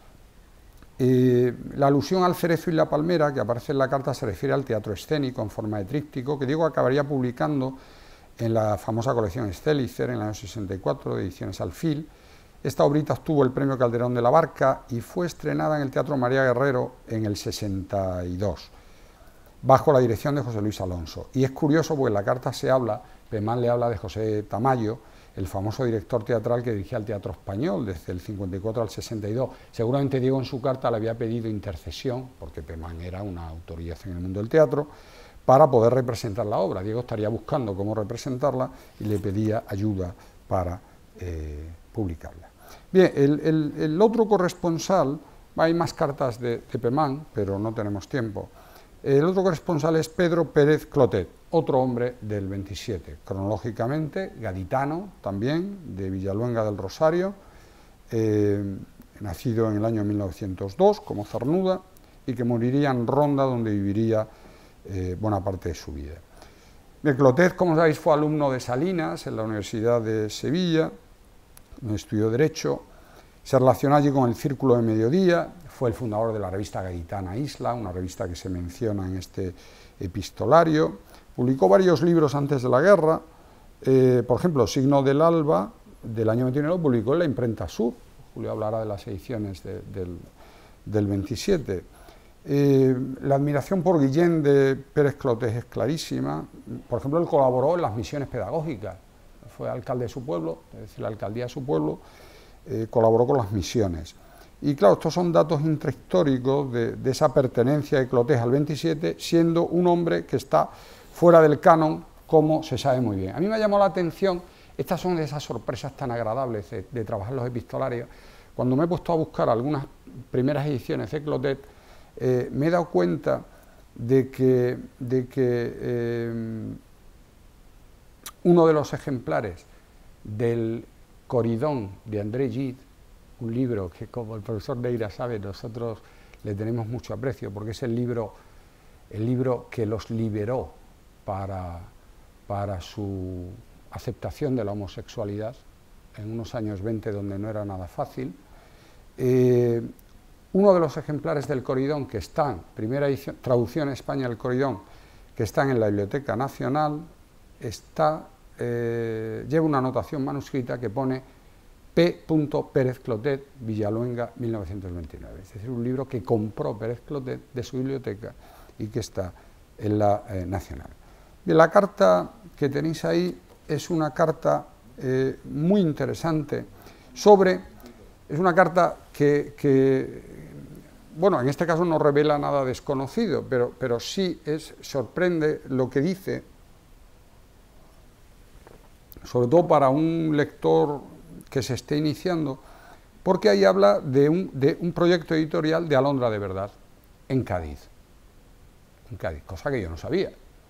Eh, la alusión al cerezo y la palmera, que aparece en la carta, se refiere al teatro escénico en forma de tríptico, que Diego acabaría publicando en la famosa colección Stelitzer, en el año sesenta y cuatro, de Ediciones Alfil. Esta obrita obtuvo el premio Calderón de la Barca y fue estrenada en el Teatro María Guerrero en el sesenta y dos. Bajo la dirección de José Luis Alonso. Y es curioso, porque en la carta se habla, Pemán le habla de José Tamayo, el famoso director teatral que dirigía el Teatro Español desde el cincuenta y cuatro al sesenta y dos. Seguramente Diego en su carta le había pedido intercesión, porque Pemán era una autoridad en el mundo del teatro, para poder representar la obra. Diego estaría buscando cómo representarla y le pedía ayuda para eh, publicarla. Bien, el, el, el otro corresponsal, hay más cartas de, de Pemán, pero no tenemos tiempo. El otro corresponsal es Pedro Pérez Clotet, otro hombre del veintisiete, cronológicamente, gaditano también, de Villaluenga del Rosario, eh, nacido en el año mil novecientos dos como Cernuda, y que moriría en Ronda, donde viviría eh, buena parte de su vida. De Clotet, como sabéis, fue alumno de Salinas en la Universidad de Sevilla, donde estudió Derecho, se relacionó allí con el Círculo de Mediodía, fue el fundador de la revista gaditana Isla, una revista que se menciona en este epistolario, publicó varios libros antes de la guerra, eh, por ejemplo, Signo del Alba, del año veintinueve, publicó en la imprenta Sur. Julio hablará de las ediciones de, del, del veintisiete. Eh, la admiración por Guillén de Pérez Clotet es clarísima. Por ejemplo, él colaboró en las misiones pedagógicas, fue alcalde de su pueblo, es decir, la alcaldía de su pueblo, eh, colaboró con las misiones. Y claro, estos son datos intrahistóricos de, de esa pertenencia de Clotet al veintisiete, siendo un hombre que está fuera del canon, como se sabe muy bien. A mí me ha llamado la atención, estas son de esas sorpresas tan agradables de, de trabajar los epistolarios. Cuando me he puesto a buscar algunas primeras ediciones de Clotet, eh, me he dado cuenta de que, de que eh, uno de los ejemplares del Coridón de André Gide, un libro que, como el profesor Neira sabe, nosotros le tenemos mucho aprecio, porque es el libro, el libro que los liberó para, para su aceptación de la homosexualidad, en unos años veinte donde no era nada fácil. Eh, uno de los ejemplares del Coridón que están, primera edición, traducción en España del Coridón, que están en la Biblioteca Nacional, está, eh, lleva una anotación manuscrita que pone P. Pérez Clotet, Villaluenga, mil novecientos veintinueve. Es decir, un libro que compró Pérez Clotet de su biblioteca y que está en la eh, Nacional. Bien, la carta que tenéis ahí es una carta eh, muy interesante sobre, es una carta que, que, bueno, en este caso no revela nada desconocido, pero, pero sí es, sorprende lo que dice, sobre todo para un lector que se esté iniciando, porque ahí habla de un, de un proyecto editorial de Alondra de Verdad, en Cádiz, en Cádiz, cosa que yo no sabía.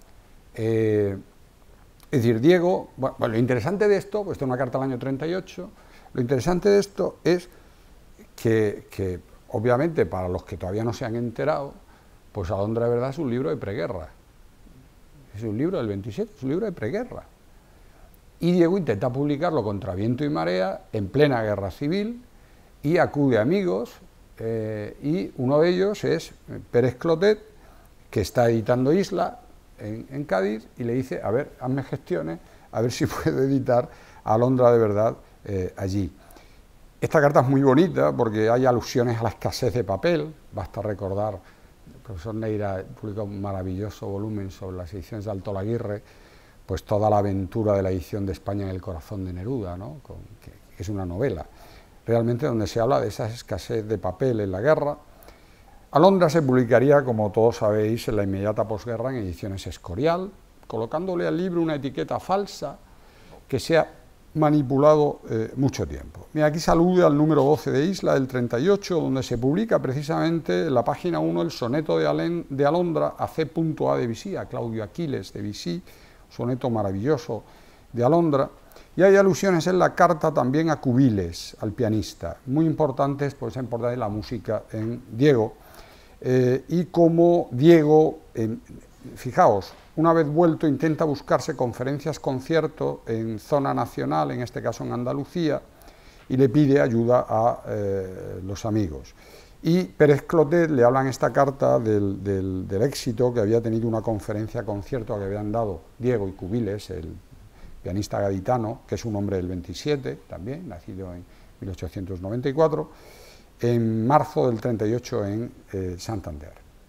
Eh, es decir, Diego, bueno, lo interesante de esto, pues esto es una carta del año treinta y ocho, lo interesante de esto es que, que, obviamente, para los que todavía no se han enterado, pues Alondra de Verdad es un libro de preguerra, es un libro del veintisiete, es un libro de preguerra. Y Diego intenta publicarlo contra viento y marea, en plena guerra civil, y acude a amigos, eh, y uno de ellos es Pérez Clotet, que está editando Isla en, en Cádiz, y le dice, a ver, hazme gestiones, a ver si puedo editar a Alondra de Verdad eh, allí. Esta carta es muy bonita porque hay alusiones a la escasez de papel, basta recordar, el profesor Neira publicó un maravilloso volumen sobre las ediciones de Alto Laguirre, pues toda la aventura de la edición de España en el corazón de Neruda, ¿no? Con, que, que es una novela, realmente donde se habla de esa escasez de papel en la guerra. Alondra se publicaría, como todos sabéis, en la inmediata posguerra en ediciones Escorial, colocándole al libro una etiqueta falsa que se ha manipulado eh, mucho tiempo. Mira, aquí se alude al número doce de Isla, del treinta y ocho, donde se publica precisamente en la página uno el soneto de, Alen, de Alondra a C. A. de Vichy, a Claudio Aquiles de Vichy, soneto maravilloso de Alondra, y hay alusiones en la carta también a Cubiles, al pianista, muy importantes por esa importancia de la música en Diego, eh, y como Diego, eh, fijaos, una vez vuelto intenta buscarse conferencias, conciertos en zona nacional, en este caso en Andalucía, y le pide ayuda a eh, los amigos. Y Pérez Clotet le habla en esta carta del, del, del éxito que había tenido una conferencia, concierto que habían dado Diego y Cubiles, el pianista gaditano, que es un hombre del veintisiete, también, nacido en mil ochocientos noventa y cuatro, en marzo del treinta y ocho en eh, Santander.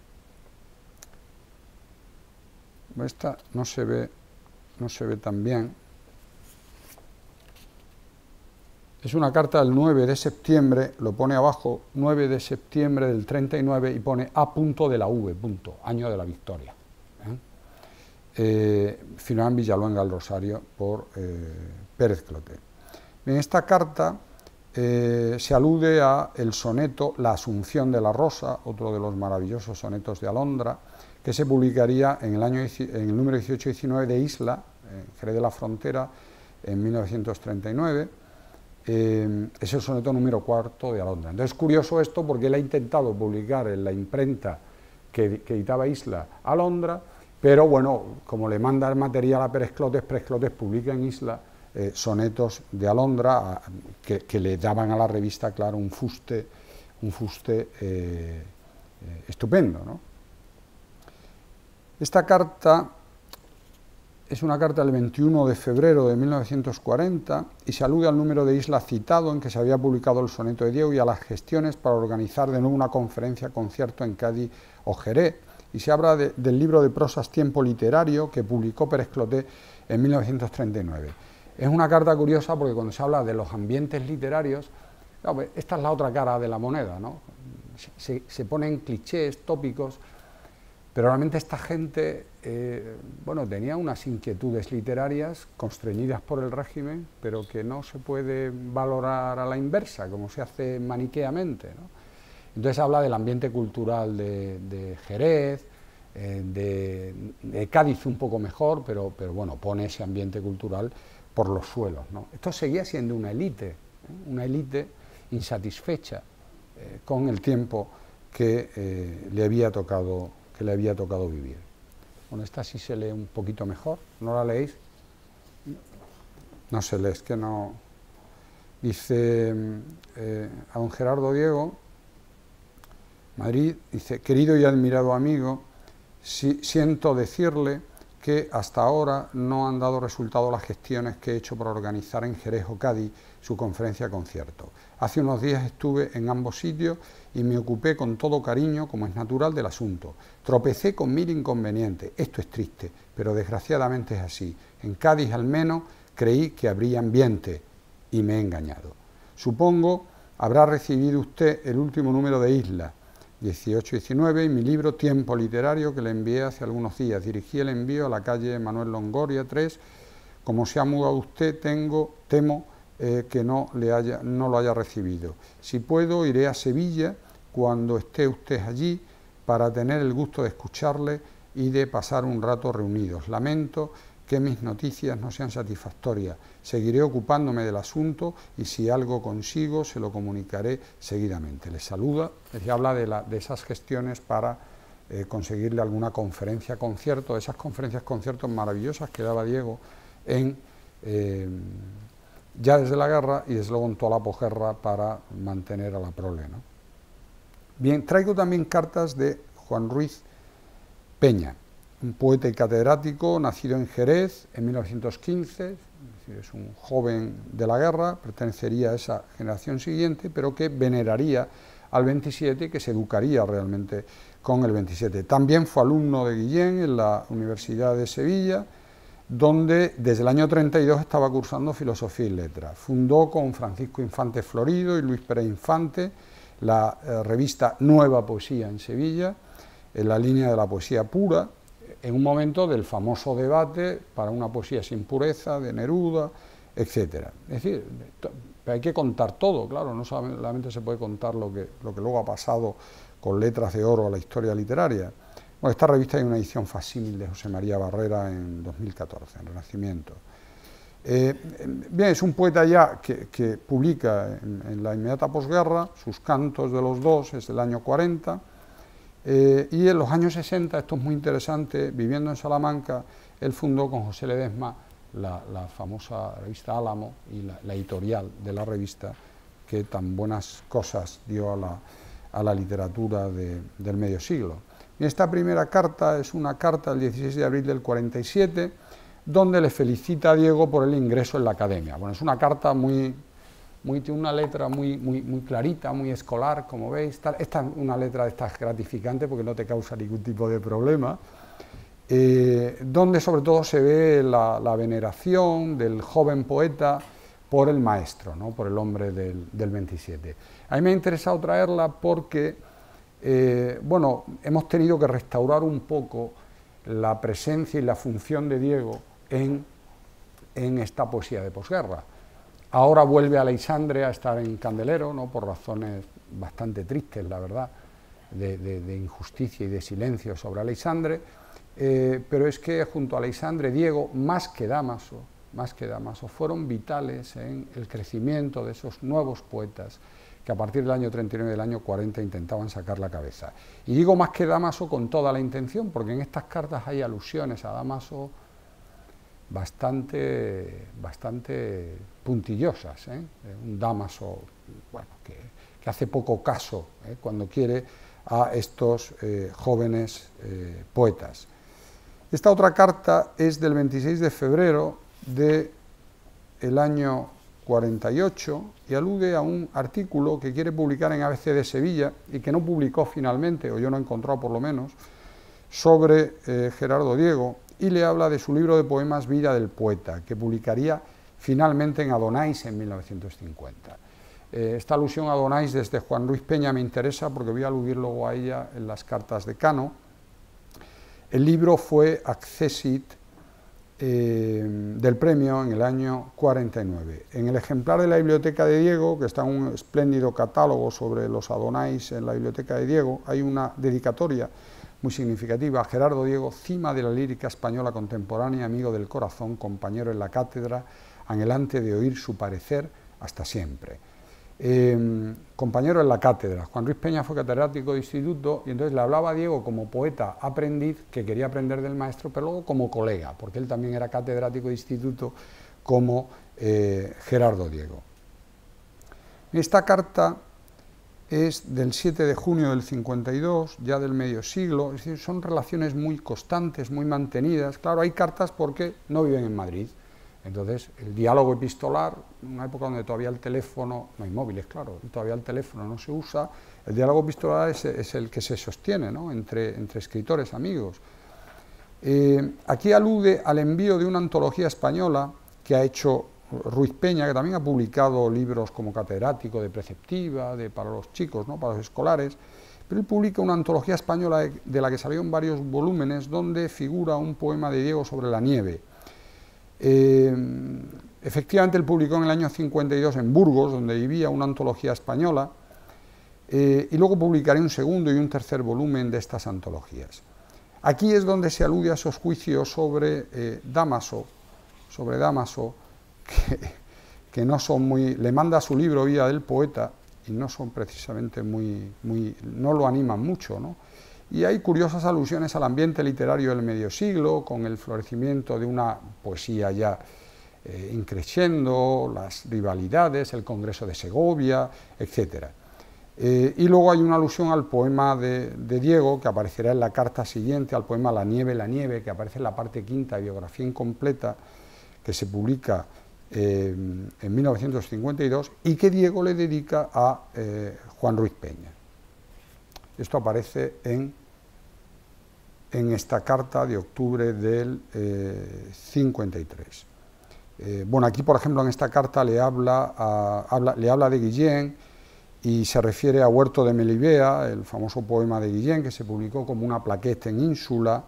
Esta no se ve, no se ve tan bien. Es una carta del nueve de septiembre, lo pone abajo, nueve de septiembre del treinta y nueve, y pone A. de la V, punto, año de la victoria. ¿Eh? Eh, firmada en Villaluenga del Rosario por eh, Pérez Clotet. En esta carta eh, se alude a el soneto La Asunción de la Rosa, otro de los maravillosos sonetos de Alondra, que se publicaría en el, año, en el número dieciocho diecinueve de Isla, en Jerez de la Frontera, en mil novecientos treinta y nueve, eh, es el soneto número cuarto de Alondra. Entonces es curioso esto porque él ha intentado publicar en la imprenta que, que editaba Isla Alondra, pero bueno, como le manda el material a Pérez Clotet, Pérez Clotet publica en Isla eh, sonetos de alondra a, que, que le daban a la revista, claro, un fuste, un fuste eh, eh, estupendo, ¿no? Esta carta es una carta del veintiuno de febrero de mil novecientos cuarenta y se alude al número de Isla citado en que se había publicado el soneto de Diego y a las gestiones para organizar de nuevo una conferencia concierto en Cádiz o Jerez, y se habla de, del libro de prosas Tiempo Literario que publicó Pérez Clotet en mil novecientos treinta y nueve. Es una carta curiosa porque cuando se habla de los ambientes literarios, esta es la otra cara de la moneda, ¿no? Se, se ponen clichés, tópicos, pero realmente esta gente, eh, bueno, tenía unas inquietudes literarias constreñidas por el régimen, pero que no se puede valorar a la inversa, como se hace maniqueamente, ¿no? Entonces habla del ambiente cultural de, de Jerez, eh, de, de Cádiz un poco mejor, pero, pero bueno, pone ese ambiente cultural por los suelos, ¿no? Esto seguía siendo una élite, ¿eh? una élite insatisfecha eh, con el tiempo que eh, le había tocado que le había tocado vivir. Bueno, esta sí se lee un poquito mejor, ¿no la leéis? No se lee, es que no... Dice eh, a don Gerardo Diego, Madrid, dice, querido y admirado amigo, si, siento decirle que hasta ahora no han dado resultado las gestiones que he hecho para organizar en Jerez o Cádiz su conferencia concierto. Hace unos días estuve en ambos sitios y me ocupé con todo cariño, como es natural, del asunto. Tropecé con mil inconvenientes. Esto es triste, pero desgraciadamente es así. En Cádiz, al menos, creí que habría ambiente y me he engañado. Supongo habrá recibido usted el último número de Isla, dieciocho diecinueve, y mi libro Tiempo Literario, que le envié hace algunos días. Dirigí el envío a la calle Manuel Longoria tres. Como se ha mudado usted, tengo, temo eh, que no, le haya, no lo haya recibido. Si puedo, iré a Sevilla cuando esté usted allí para tener el gusto de escucharle y de pasar un rato reunidos. Lamento que mis noticias no sean satisfactorias. Seguiré ocupándome del asunto y si algo consigo se lo comunicaré seguidamente. Les saluda, les habla de, la, de esas gestiones para eh, conseguirle alguna conferencia, concierto, esas conferencias, conciertos maravillosas que daba Diego en, eh, ya desde la guerra y desde luego en toda la posguerra para mantener a la prole, ¿no? Bien, traigo también cartas de Juan Ruiz Peña, un poeta y catedrático nacido en Jerez en mil novecientos quince, es un joven de la guerra, pertenecería a esa generación siguiente, pero que veneraría al veintisiete y que se educaría realmente con el veintisiete. También fue alumno de Guillén en la Universidad de Sevilla, donde desde el año treinta y dos estaba cursando Filosofía y Letras. Fundó con Francisco Infante Florido y Luis Pérez Infante la eh, revista Nueva Poesía en Sevilla, en la línea de la poesía pura, en un momento del famoso debate para una poesía sin pureza, de Neruda, etcétera. Es decir, hay que contar todo, claro, no solamente se puede contar lo que, lo que luego ha pasado con letras de oro a la historia literaria. Bueno, esta revista hay una edición facsímil de José María Barrera en dos mil catorce, en Renacimiento. Eh, bien, es un poeta ya que, que publica en, en la inmediata posguerra, sus cantos de los dos es del año cuarenta, eh, y en los años sesenta, esto es muy interesante, viviendo en Salamanca, él fundó con José Ledesma la, la famosa revista Álamo y la, la editorial de la revista que tan buenas cosas dio a la, a la literatura de, del medio siglo. Y esta primera carta es una carta del dieciséis de abril del cuarenta y siete, donde le felicita a Diego por el ingreso en la academia. Bueno, es una carta muy, muy tiene una letra muy, muy, muy clarita, muy escolar, como veis. Esta es una letra de estas gratificante porque no te causa ningún tipo de problema, eh, donde sobre todo se ve la, la veneración del joven poeta por el maestro, ¿no? Por el hombre del, del veintisiete. A mí me ha interesado traerla porque, eh, bueno, hemos tenido que restaurar un poco la presencia y la función de Diego en, en esta poesía de posguerra. Ahora vuelve a Aleixandre a estar en Candelero, ¿no? Por razones bastante tristes, la verdad, de, de, de injusticia y de silencio sobre Aleixandre, eh, pero es que junto a Aleixandre, Diego, más que Dámaso, más que Dámaso, fueron vitales en el crecimiento de esos nuevos poetas que a partir del año treinta y nueve y del año cuarenta intentaban sacar la cabeza. Y digo más que Dámaso con toda la intención, porque en estas cartas hay alusiones a Dámaso bastante, bastante puntillosas, ¿eh? Un Dámaso, bueno, que, que hace poco caso, ¿eh? cuando quiere, a estos eh, jóvenes eh, poetas. Esta otra carta es del veintiséis de febrero del año cuarenta y ocho y alude a un artículo que quiere publicar en A B C de Sevilla y que no publicó finalmente, o yo no he encontrado por lo menos, sobre eh, Gerardo Diego, y le habla de su libro de poemas Vida del Poeta, que publicaría finalmente en Adonais en mil novecientos cincuenta. Eh, esta alusión a Adonais desde Juan Ruiz Peña me interesa porque voy a aludir luego a ella en las cartas de Cano. El libro fue accessit eh, del premio en el año cuarenta y nueve. En el ejemplar de la Biblioteca de Diego, que está en un espléndido catálogo sobre los Adonais en la Biblioteca de Diego, hay una dedicatoria muy significativa a Gerardo Diego, cima de la lírica española contemporánea, amigo del corazón, compañero en la cátedra, anhelante de oír su parecer hasta siempre. Eh, compañero en la cátedra. Juan Ruiz Peña fue catedrático de instituto y entonces le hablaba a Diego como poeta aprendiz, que quería aprender del maestro, pero luego como colega, porque él también era catedrático de instituto como eh, Gerardo Diego. Esta carta es del siete de junio del cincuenta y dos, ya del medio siglo, es decir, son relaciones muy constantes, muy mantenidas. Claro, hay cartas porque no viven en Madrid. Entonces, el diálogo epistolar, en una época donde todavía el teléfono, no hay móviles, claro, todavía el teléfono no se usa, el diálogo epistolar es, es el que se sostiene, ¿no?, entre, entre escritores, amigos. Eh, aquí alude al envío de una antología española que ha hecho Ruiz Peña, que también ha publicado libros como catedrático de preceptiva, de, para los chicos, ¿no?, para los escolares, pero él publica una antología española de, de la que salieron varios volúmenes, donde figura un poema de Diego sobre la nieve. Eh, efectivamente, él publicó en el año cincuenta y dos en Burgos, donde vivía, una antología española, eh, y luego publicaré un segundo y un tercer volumen de estas antologías. Aquí es donde se alude a esos juicios sobre eh, Dámaso, sobre Dámaso, que, que no son muy... le manda su libro Vida del Poeta, y no son precisamente muy... muy no lo animan mucho, ¿no? Y hay curiosas alusiones al ambiente literario del medio siglo, con el florecimiento de una poesía ya eh, increciendo, las rivalidades, el Congreso de Segovia, etcétera. Eh, y luego hay una alusión al poema de, de Diego, que aparecerá en la carta siguiente, al poema La nieve, la nieve, que aparece en la parte quinta de Biografía Incompleta, que se publica eh, en mil novecientos cincuenta y dos, y que Diego le dedica a eh, Juan Ruiz Peña. Esto aparece en, en esta carta de octubre del eh, cincuenta y tres. Eh, bueno, aquí, por ejemplo, en esta carta le habla, a, habla, le habla de Guillén y se refiere a Huerto de Melibea, el famoso poema de Guillén, que se publicó como una plaqueta en Ínsula,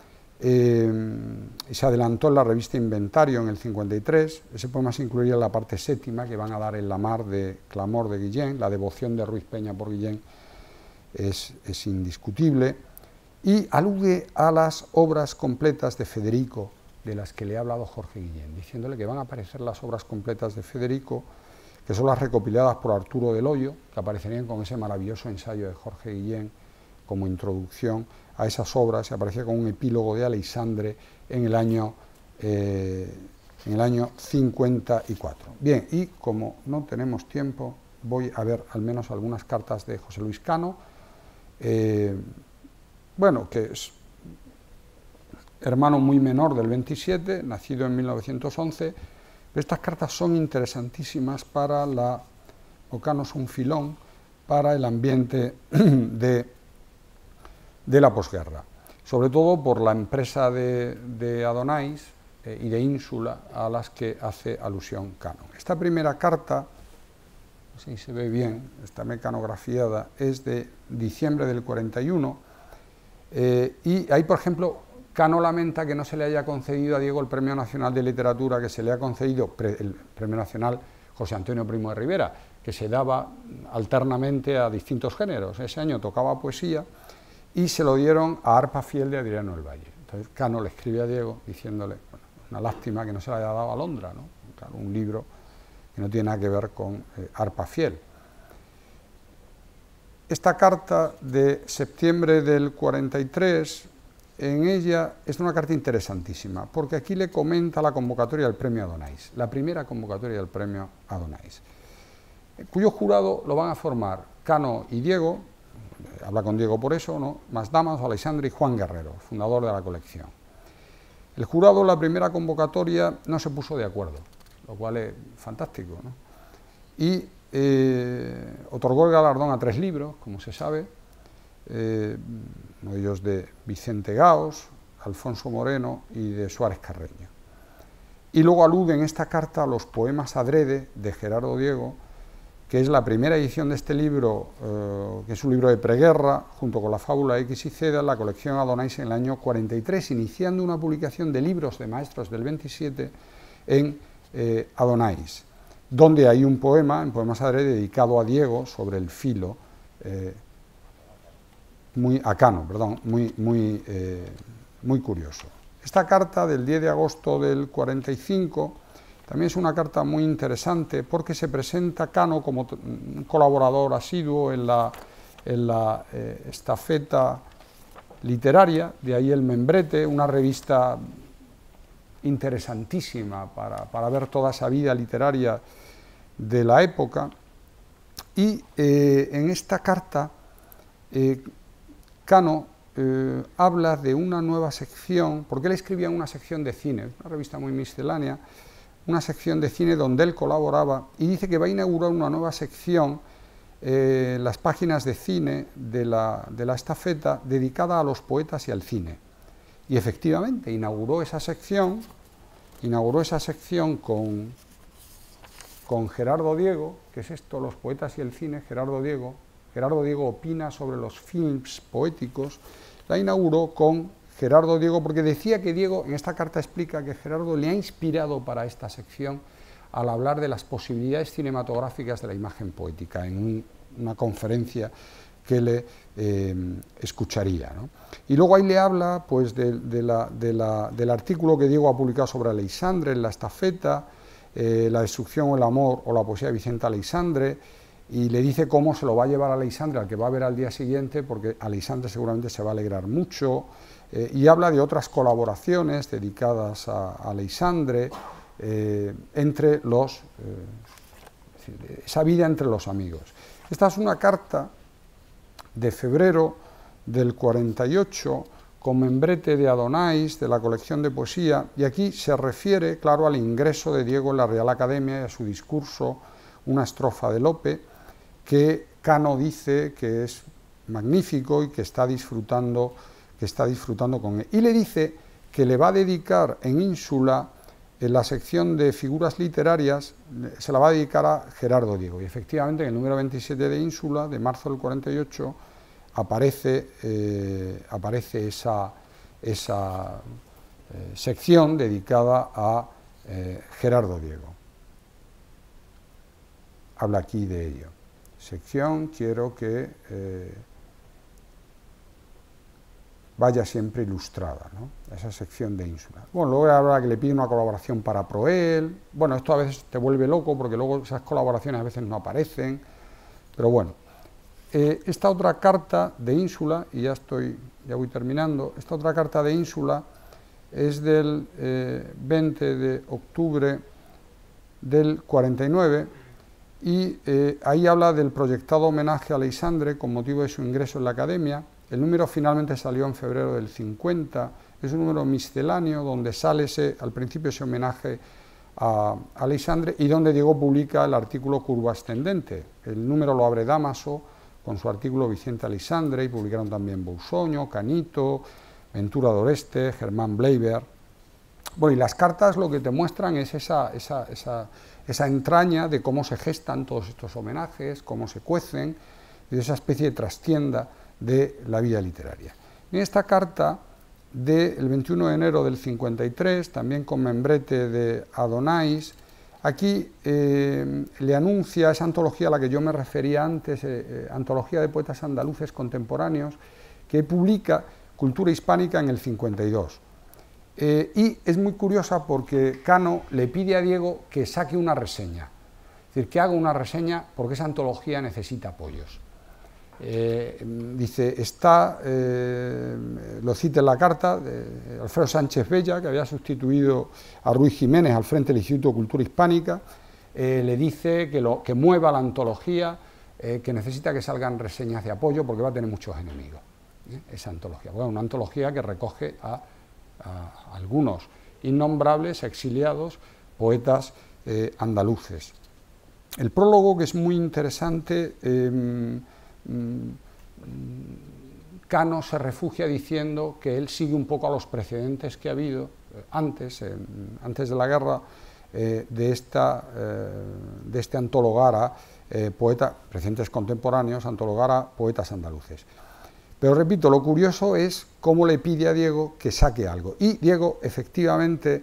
eh, y se adelantó en la revista Inventario en el cincuenta y tres. Ese poema se incluiría en la parte séptima, que van a dar en la mar de Clamor de Guillén, la devoción de Ruiz Peña por Guillén. Es, es indiscutible, y alude a las obras completas de Federico, de las que le ha hablado Jorge Guillén, diciéndole que van a aparecer las obras completas de Federico, que son las recopiladas por Arturo del Hoyo, que aparecerían con ese maravilloso ensayo de Jorge Guillén como introducción a esas obras, y aparecía con un epílogo de Aleisandre en el año, eh, en el año cincuenta y cuatro. Bien, y como no tenemos tiempo, voy a ver al menos algunas cartas de José Luis Cano. Eh, bueno, que es hermano muy menor del veintisiete, nacido en mil novecientos once, pero estas cartas son interesantísimas para la, o Cano es un filón, para el ambiente de, de la posguerra, sobre todo por la empresa de, de Adonais eh, y de Ínsula a las que hace alusión Cano. Esta primera carta, si se ve bien, está mecanografiada, es de diciembre del cuarenta y uno, eh, y ahí, por ejemplo, Cano lamenta que no se le haya concedido a Diego el Premio Nacional de Literatura, que se le ha concedido, pre, el Premio Nacional José Antonio Primo de Rivera, que se daba alternamente a distintos géneros. Ese año tocaba poesía, y se lo dieron a Arpa Fiel de Adriano del Valle. Entonces Cano le escribe a Diego diciéndole, bueno, una lástima que no se le haya dado a Londra, ¿no? Claro, un libro que no tiene nada que ver con eh, Arpa Fiel. Esta carta de septiembre del cuarenta y tres en ella es una carta interesantísima, porque aquí le comenta la convocatoria del premio Adonais, la primera convocatoria del premio Adonais, cuyo jurado lo van a formar Cano y Diego, habla con Diego por eso, ¿no?, más Damaso, Aleixandre y Juan Guerrero, fundador de la colección. El jurado en la primera convocatoria no se puso de acuerdo, lo cual es fantástico, ¿no?, y eh, otorgó el galardón a tres libros, como se sabe, eh, uno de ellos de Vicente Gaos, Alfonso Moreno y de Suárez Carreño. Y luego alude en esta carta a los poemas adrede de Gerardo Diego, que es la primera edición de este libro, eh, que es un libro de preguerra, junto con la fábula X y Z, la colección Adonais en el año cuarenta y tres, iniciando una publicación de libros de maestros del veintisiete en eh, Adonais, donde hay un poema, en Poemas adrede, dedicado a Diego sobre el filo, eh, muy, a Cano, perdón, muy, muy, eh, muy curioso. Esta carta del diez de agosto del cuarenta y cinco también es una carta muy interesante porque se presenta Cano como un colaborador asiduo en la, en la eh, estafeta literaria, de ahí el Membrete, una revista interesantísima para, para ver toda esa vida literaria de la época. Y eh, en esta carta eh, Cano eh, habla de una nueva sección, porque él escribía una sección de cine, una revista muy miscelánea, una sección de cine donde él colaboraba, y dice que va a inaugurar una nueva sección, eh, las páginas de cine de la, de la estafeta, dedicada a los poetas y al cine. Y efectivamente inauguró esa sección, inauguró esa sección con, con Gerardo Diego, que es esto, los poetas y el cine, Gerardo Diego. Gerardo Diego opina sobre los films poéticos, la inauguró con Gerardo Diego, porque decía que Diego, en esta carta explica que Gerardo le ha inspirado para esta sección al hablar de las posibilidades cinematográficas de la imagen poética, en un, una conferencia que le eh, escucharía, ¿no? Y luego ahí le habla pues, de, de la, de la, del artículo que Diego ha publicado sobre Aleixandre en la estafeta, eh, la destrucción o el amor o la poesía de Vicente Aleixandre, y le dice cómo se lo va a llevar a Aleixandre, al que va a ver al día siguiente, porque Aleixandre seguramente se va a alegrar mucho, eh, y habla de otras colaboraciones dedicadas a, a Aleixandre, eh, entre los, eh, esa vida entre los amigos. Esta es una carta de febrero del cuarenta y ocho, con membrete de Adonais, de la colección de poesía, y aquí se refiere, claro, al ingreso de Diego en la Real Academia y a su discurso, una estrofa de Lope, que Cano dice que es magnífico y que está disfrutando, que está disfrutando con él. Y le dice que le va a dedicar en Ínsula, en la sección de figuras literarias, se la va a dedicar a Gerardo Diego. Y efectivamente en el número veintisiete de Ínsula, de marzo del cuarenta y ocho, aparece, eh, aparece esa, esa eh, sección dedicada a eh, Gerardo Diego. Habla aquí de ello. Sección, quiero que eh, vaya siempre ilustrada, ¿no? Esa sección de Ínsula. Bueno, luego habla que le pide una colaboración para Proel. Bueno, esto a veces te vuelve loco porque luego esas colaboraciones a veces no aparecen, pero bueno. Eh, esta otra carta de Ínsula, y ya estoy, ya voy terminando, esta otra carta de Ínsula es del eh, veinte de octubre del cuarenta y nueve, y eh, ahí habla del proyectado homenaje a Aleixandre con motivo de su ingreso en la Academia. El número finalmente salió en febrero del cincuenta, es un número misceláneo donde sale ese, al principio ese homenaje a Aleixandre y donde Diego publica el artículo Curva Ascendente. El número lo abre Damaso con su artículo Vicente Aleixandre, y publicaron también Bousoño, Canito, Ventura d'Oreste, Germán Bleiber. Bueno, y las cartas lo que te muestran es esa, esa, esa, esa entraña de cómo se gestan todos estos homenajes, cómo se cuecen, y de esa especie de trastienda de la vida literaria. En esta carta del veintiuno de enero del cincuenta y tres, también con membrete de Adonais, aquí eh, le anuncia esa antología a la que yo me refería antes, eh, eh, antología de poetas andaluces contemporáneos, que publica Cultura Hispánica en el cincuenta y dos. Eh, y es muy curiosa porque Cano le pide a Diego que saque una reseña, es decir, que haga una reseña porque esa antología necesita apoyos. Eh, dice, está, eh, lo cita en la carta, de Alfredo Sánchez Bella, que había sustituido a Ruiz Jiménez al frente del Instituto de Cultura Hispánica, eh, le dice que, lo, que mueva la antología, eh, que necesita que salgan reseñas de apoyo porque va a tener muchos enemigos, ¿eh? esa antología. Bueno, una antología que recoge a, a algunos innombrables, exiliados, poetas eh, andaluces. El prólogo, que es muy interesante, eh, Cano se refugia diciendo que él sigue un poco a los precedentes que ha habido eh, antes, eh, antes de la guerra, eh, de, esta, eh, de este antologar a eh, poetas, precedentes contemporáneos, antologar a poetas andaluces. Pero repito, lo curioso es cómo le pide a Diego que saque algo. Y Diego efectivamente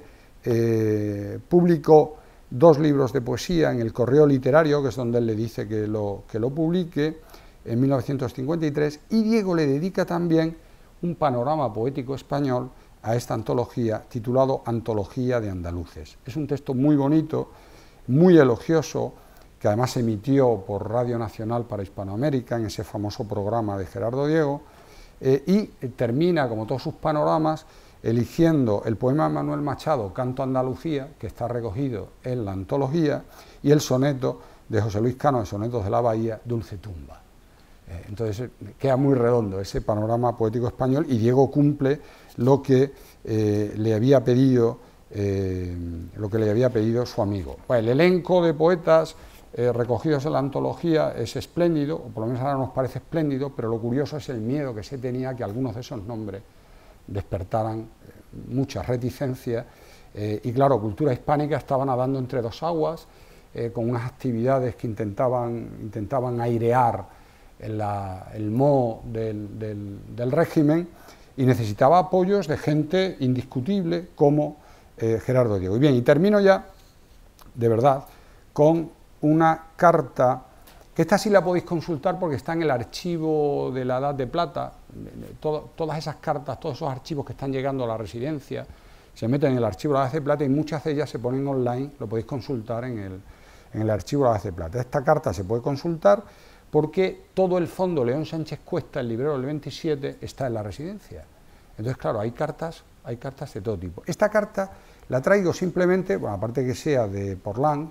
eh, publicó dos libros de poesía en el Correo Literario, que es donde él le dice que lo, que lo publique, en mil novecientos cincuenta y tres, y Diego le dedica también un panorama poético español a esta antología, titulado Antología de Andaluces. Es un texto muy bonito, muy elogioso, que además se emitió por Radio Nacional para Hispanoamérica, en ese famoso programa de Gerardo Diego, eh, y termina, como todos sus panoramas, eligiendo el poema de Manuel Machado, Canto a Andalucía, que está recogido en la antología, y el soneto de José Luis Cano, de Sonetos de la Bahía, Dulce Tumba. Entonces queda muy redondo ese panorama poético español y Diego cumple lo que eh, le había pedido eh, lo que le había pedido su amigo. Pues el elenco de poetas eh, recogidos en la antología es espléndido, o por lo menos ahora nos parece espléndido, pero lo curioso es el miedo que se tenía que algunos de esos nombres despertaran eh, muchas reticencias eh, y claro, Cultura Hispánica estaba nadando entre dos aguas eh, con unas actividades que intentaban, intentaban airear La, el moho del, del, del régimen y necesitaba apoyos de gente indiscutible como eh, Gerardo Diego. Y bien, y termino ya, de verdad, con una carta, que esta sí la podéis consultar porque está en el archivo de la Edad de Plata, todo, todas esas cartas, todos esos archivos que están llegando a la residencia, se meten en el archivo de la Edad de Plata y muchas de ellas se ponen online, lo podéis consultar en el, en el archivo de la Edad de Plata. Esta carta se puede consultar porque todo el fondo León Sánchez Cuesta, el librero del veintisiete, está en la residencia. Entonces, claro, hay cartas, hay cartas de todo tipo. Esta carta la traigo simplemente, bueno, aparte que sea de Porlán,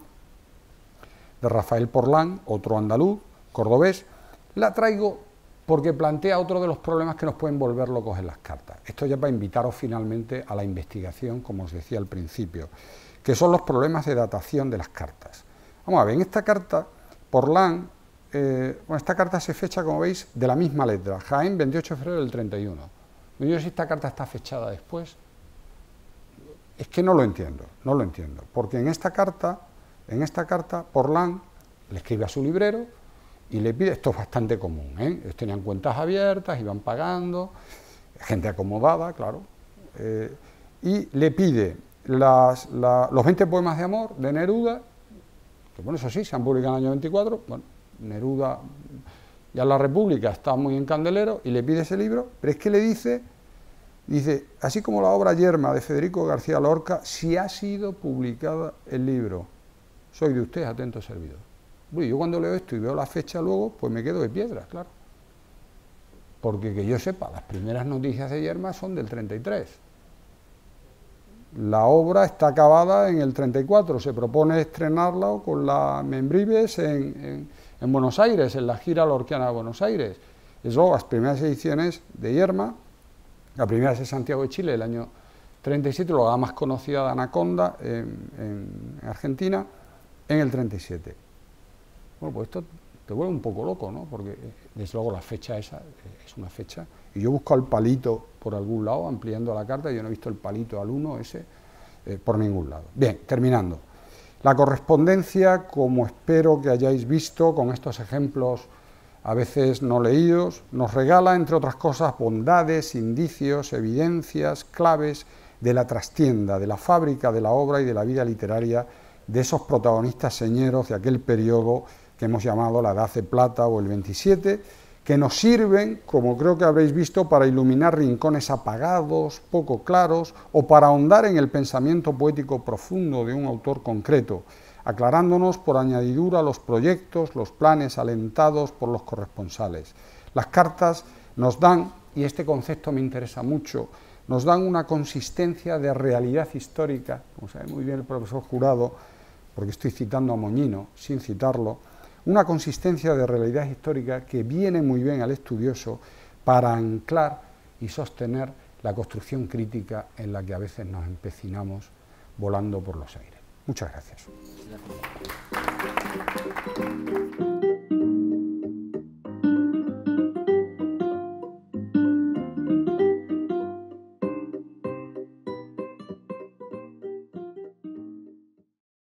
de Rafael Porlán, otro andaluz, cordobés, la traigo porque plantea otro de los problemas que nos pueden volver locos en las cartas. Esto ya para invitaros finalmente a la investigación, como os decía al principio, que son los problemas de datación de las cartas. Vamos a ver, en esta carta, Porlán, Eh, bueno, esta carta se fecha, como veis, de la misma letra, Jaén, veintiocho de febrero del treinta y uno. No sé si esta carta está fechada después. Es que no lo entiendo, no lo entiendo, porque en esta carta, en esta carta, Porlán le escribe a su librero y le pide, esto es bastante común, ¿eh? Ellos tenían cuentas abiertas, iban pagando, gente acomodada, claro, eh, y le pide las, la, los veinte poemas de amor de Neruda, que bueno, eso sí, se han publicado en el año veinticuatro, bueno, Neruda, ya la República está muy en candelero y le pide ese libro, pero es que le dice, dice, así como la obra Yerma de Federico García Lorca, si ha sido publicada el libro, soy de usted, atento servidor. Bueno, yo cuando leo esto y veo la fecha luego, pues me quedo de piedra, claro. Porque que yo sepa, las primeras noticias de Yerma son del treinta y tres. La obra está acabada en el treinta y cuatro, se propone estrenarla con la Membrives en, en, en Buenos Aires, en la gira lorquiana de Buenos Aires. Eso, las primeras ediciones de Yerma, la primera es de Santiago de Chile, el año treinta y siete, luego la más conocida de Anaconda, en, en Argentina, en el treinta y siete. Bueno, pues esto te vuelve un poco loco, ¿no? Porque, desde luego, la fecha esa es una fecha, y yo busco el palito por algún lado, ampliando la carta, yo no he visto el palito al uno ese eh, por ningún lado. Bien, terminando. La correspondencia, como espero que hayáis visto con estos ejemplos a veces no leídos, nos regala, entre otras cosas, bondades, indicios, evidencias, claves de la trastienda, de la fábrica de la obra y de la vida literaria de esos protagonistas señeros de aquel periodo que hemos llamado la Edad de Plata o el veintisiete, que nos sirven, como creo que habréis visto, para iluminar rincones apagados, poco claros, o para ahondar en el pensamiento poético profundo de un autor concreto, aclarándonos por añadidura los proyectos, los planes alentados por los corresponsales. Las cartas nos dan, y este concepto me interesa mucho, nos dan una consistencia de realidad histórica, como sabe muy bien el profesor Jurado, porque estoy citando a Moñino, sin citarlo, una consistencia de realidad histórica que viene muy bien al estudioso para anclar y sostener la construcción crítica en la que a veces nos empecinamos volando por los aires. Muchas gracias.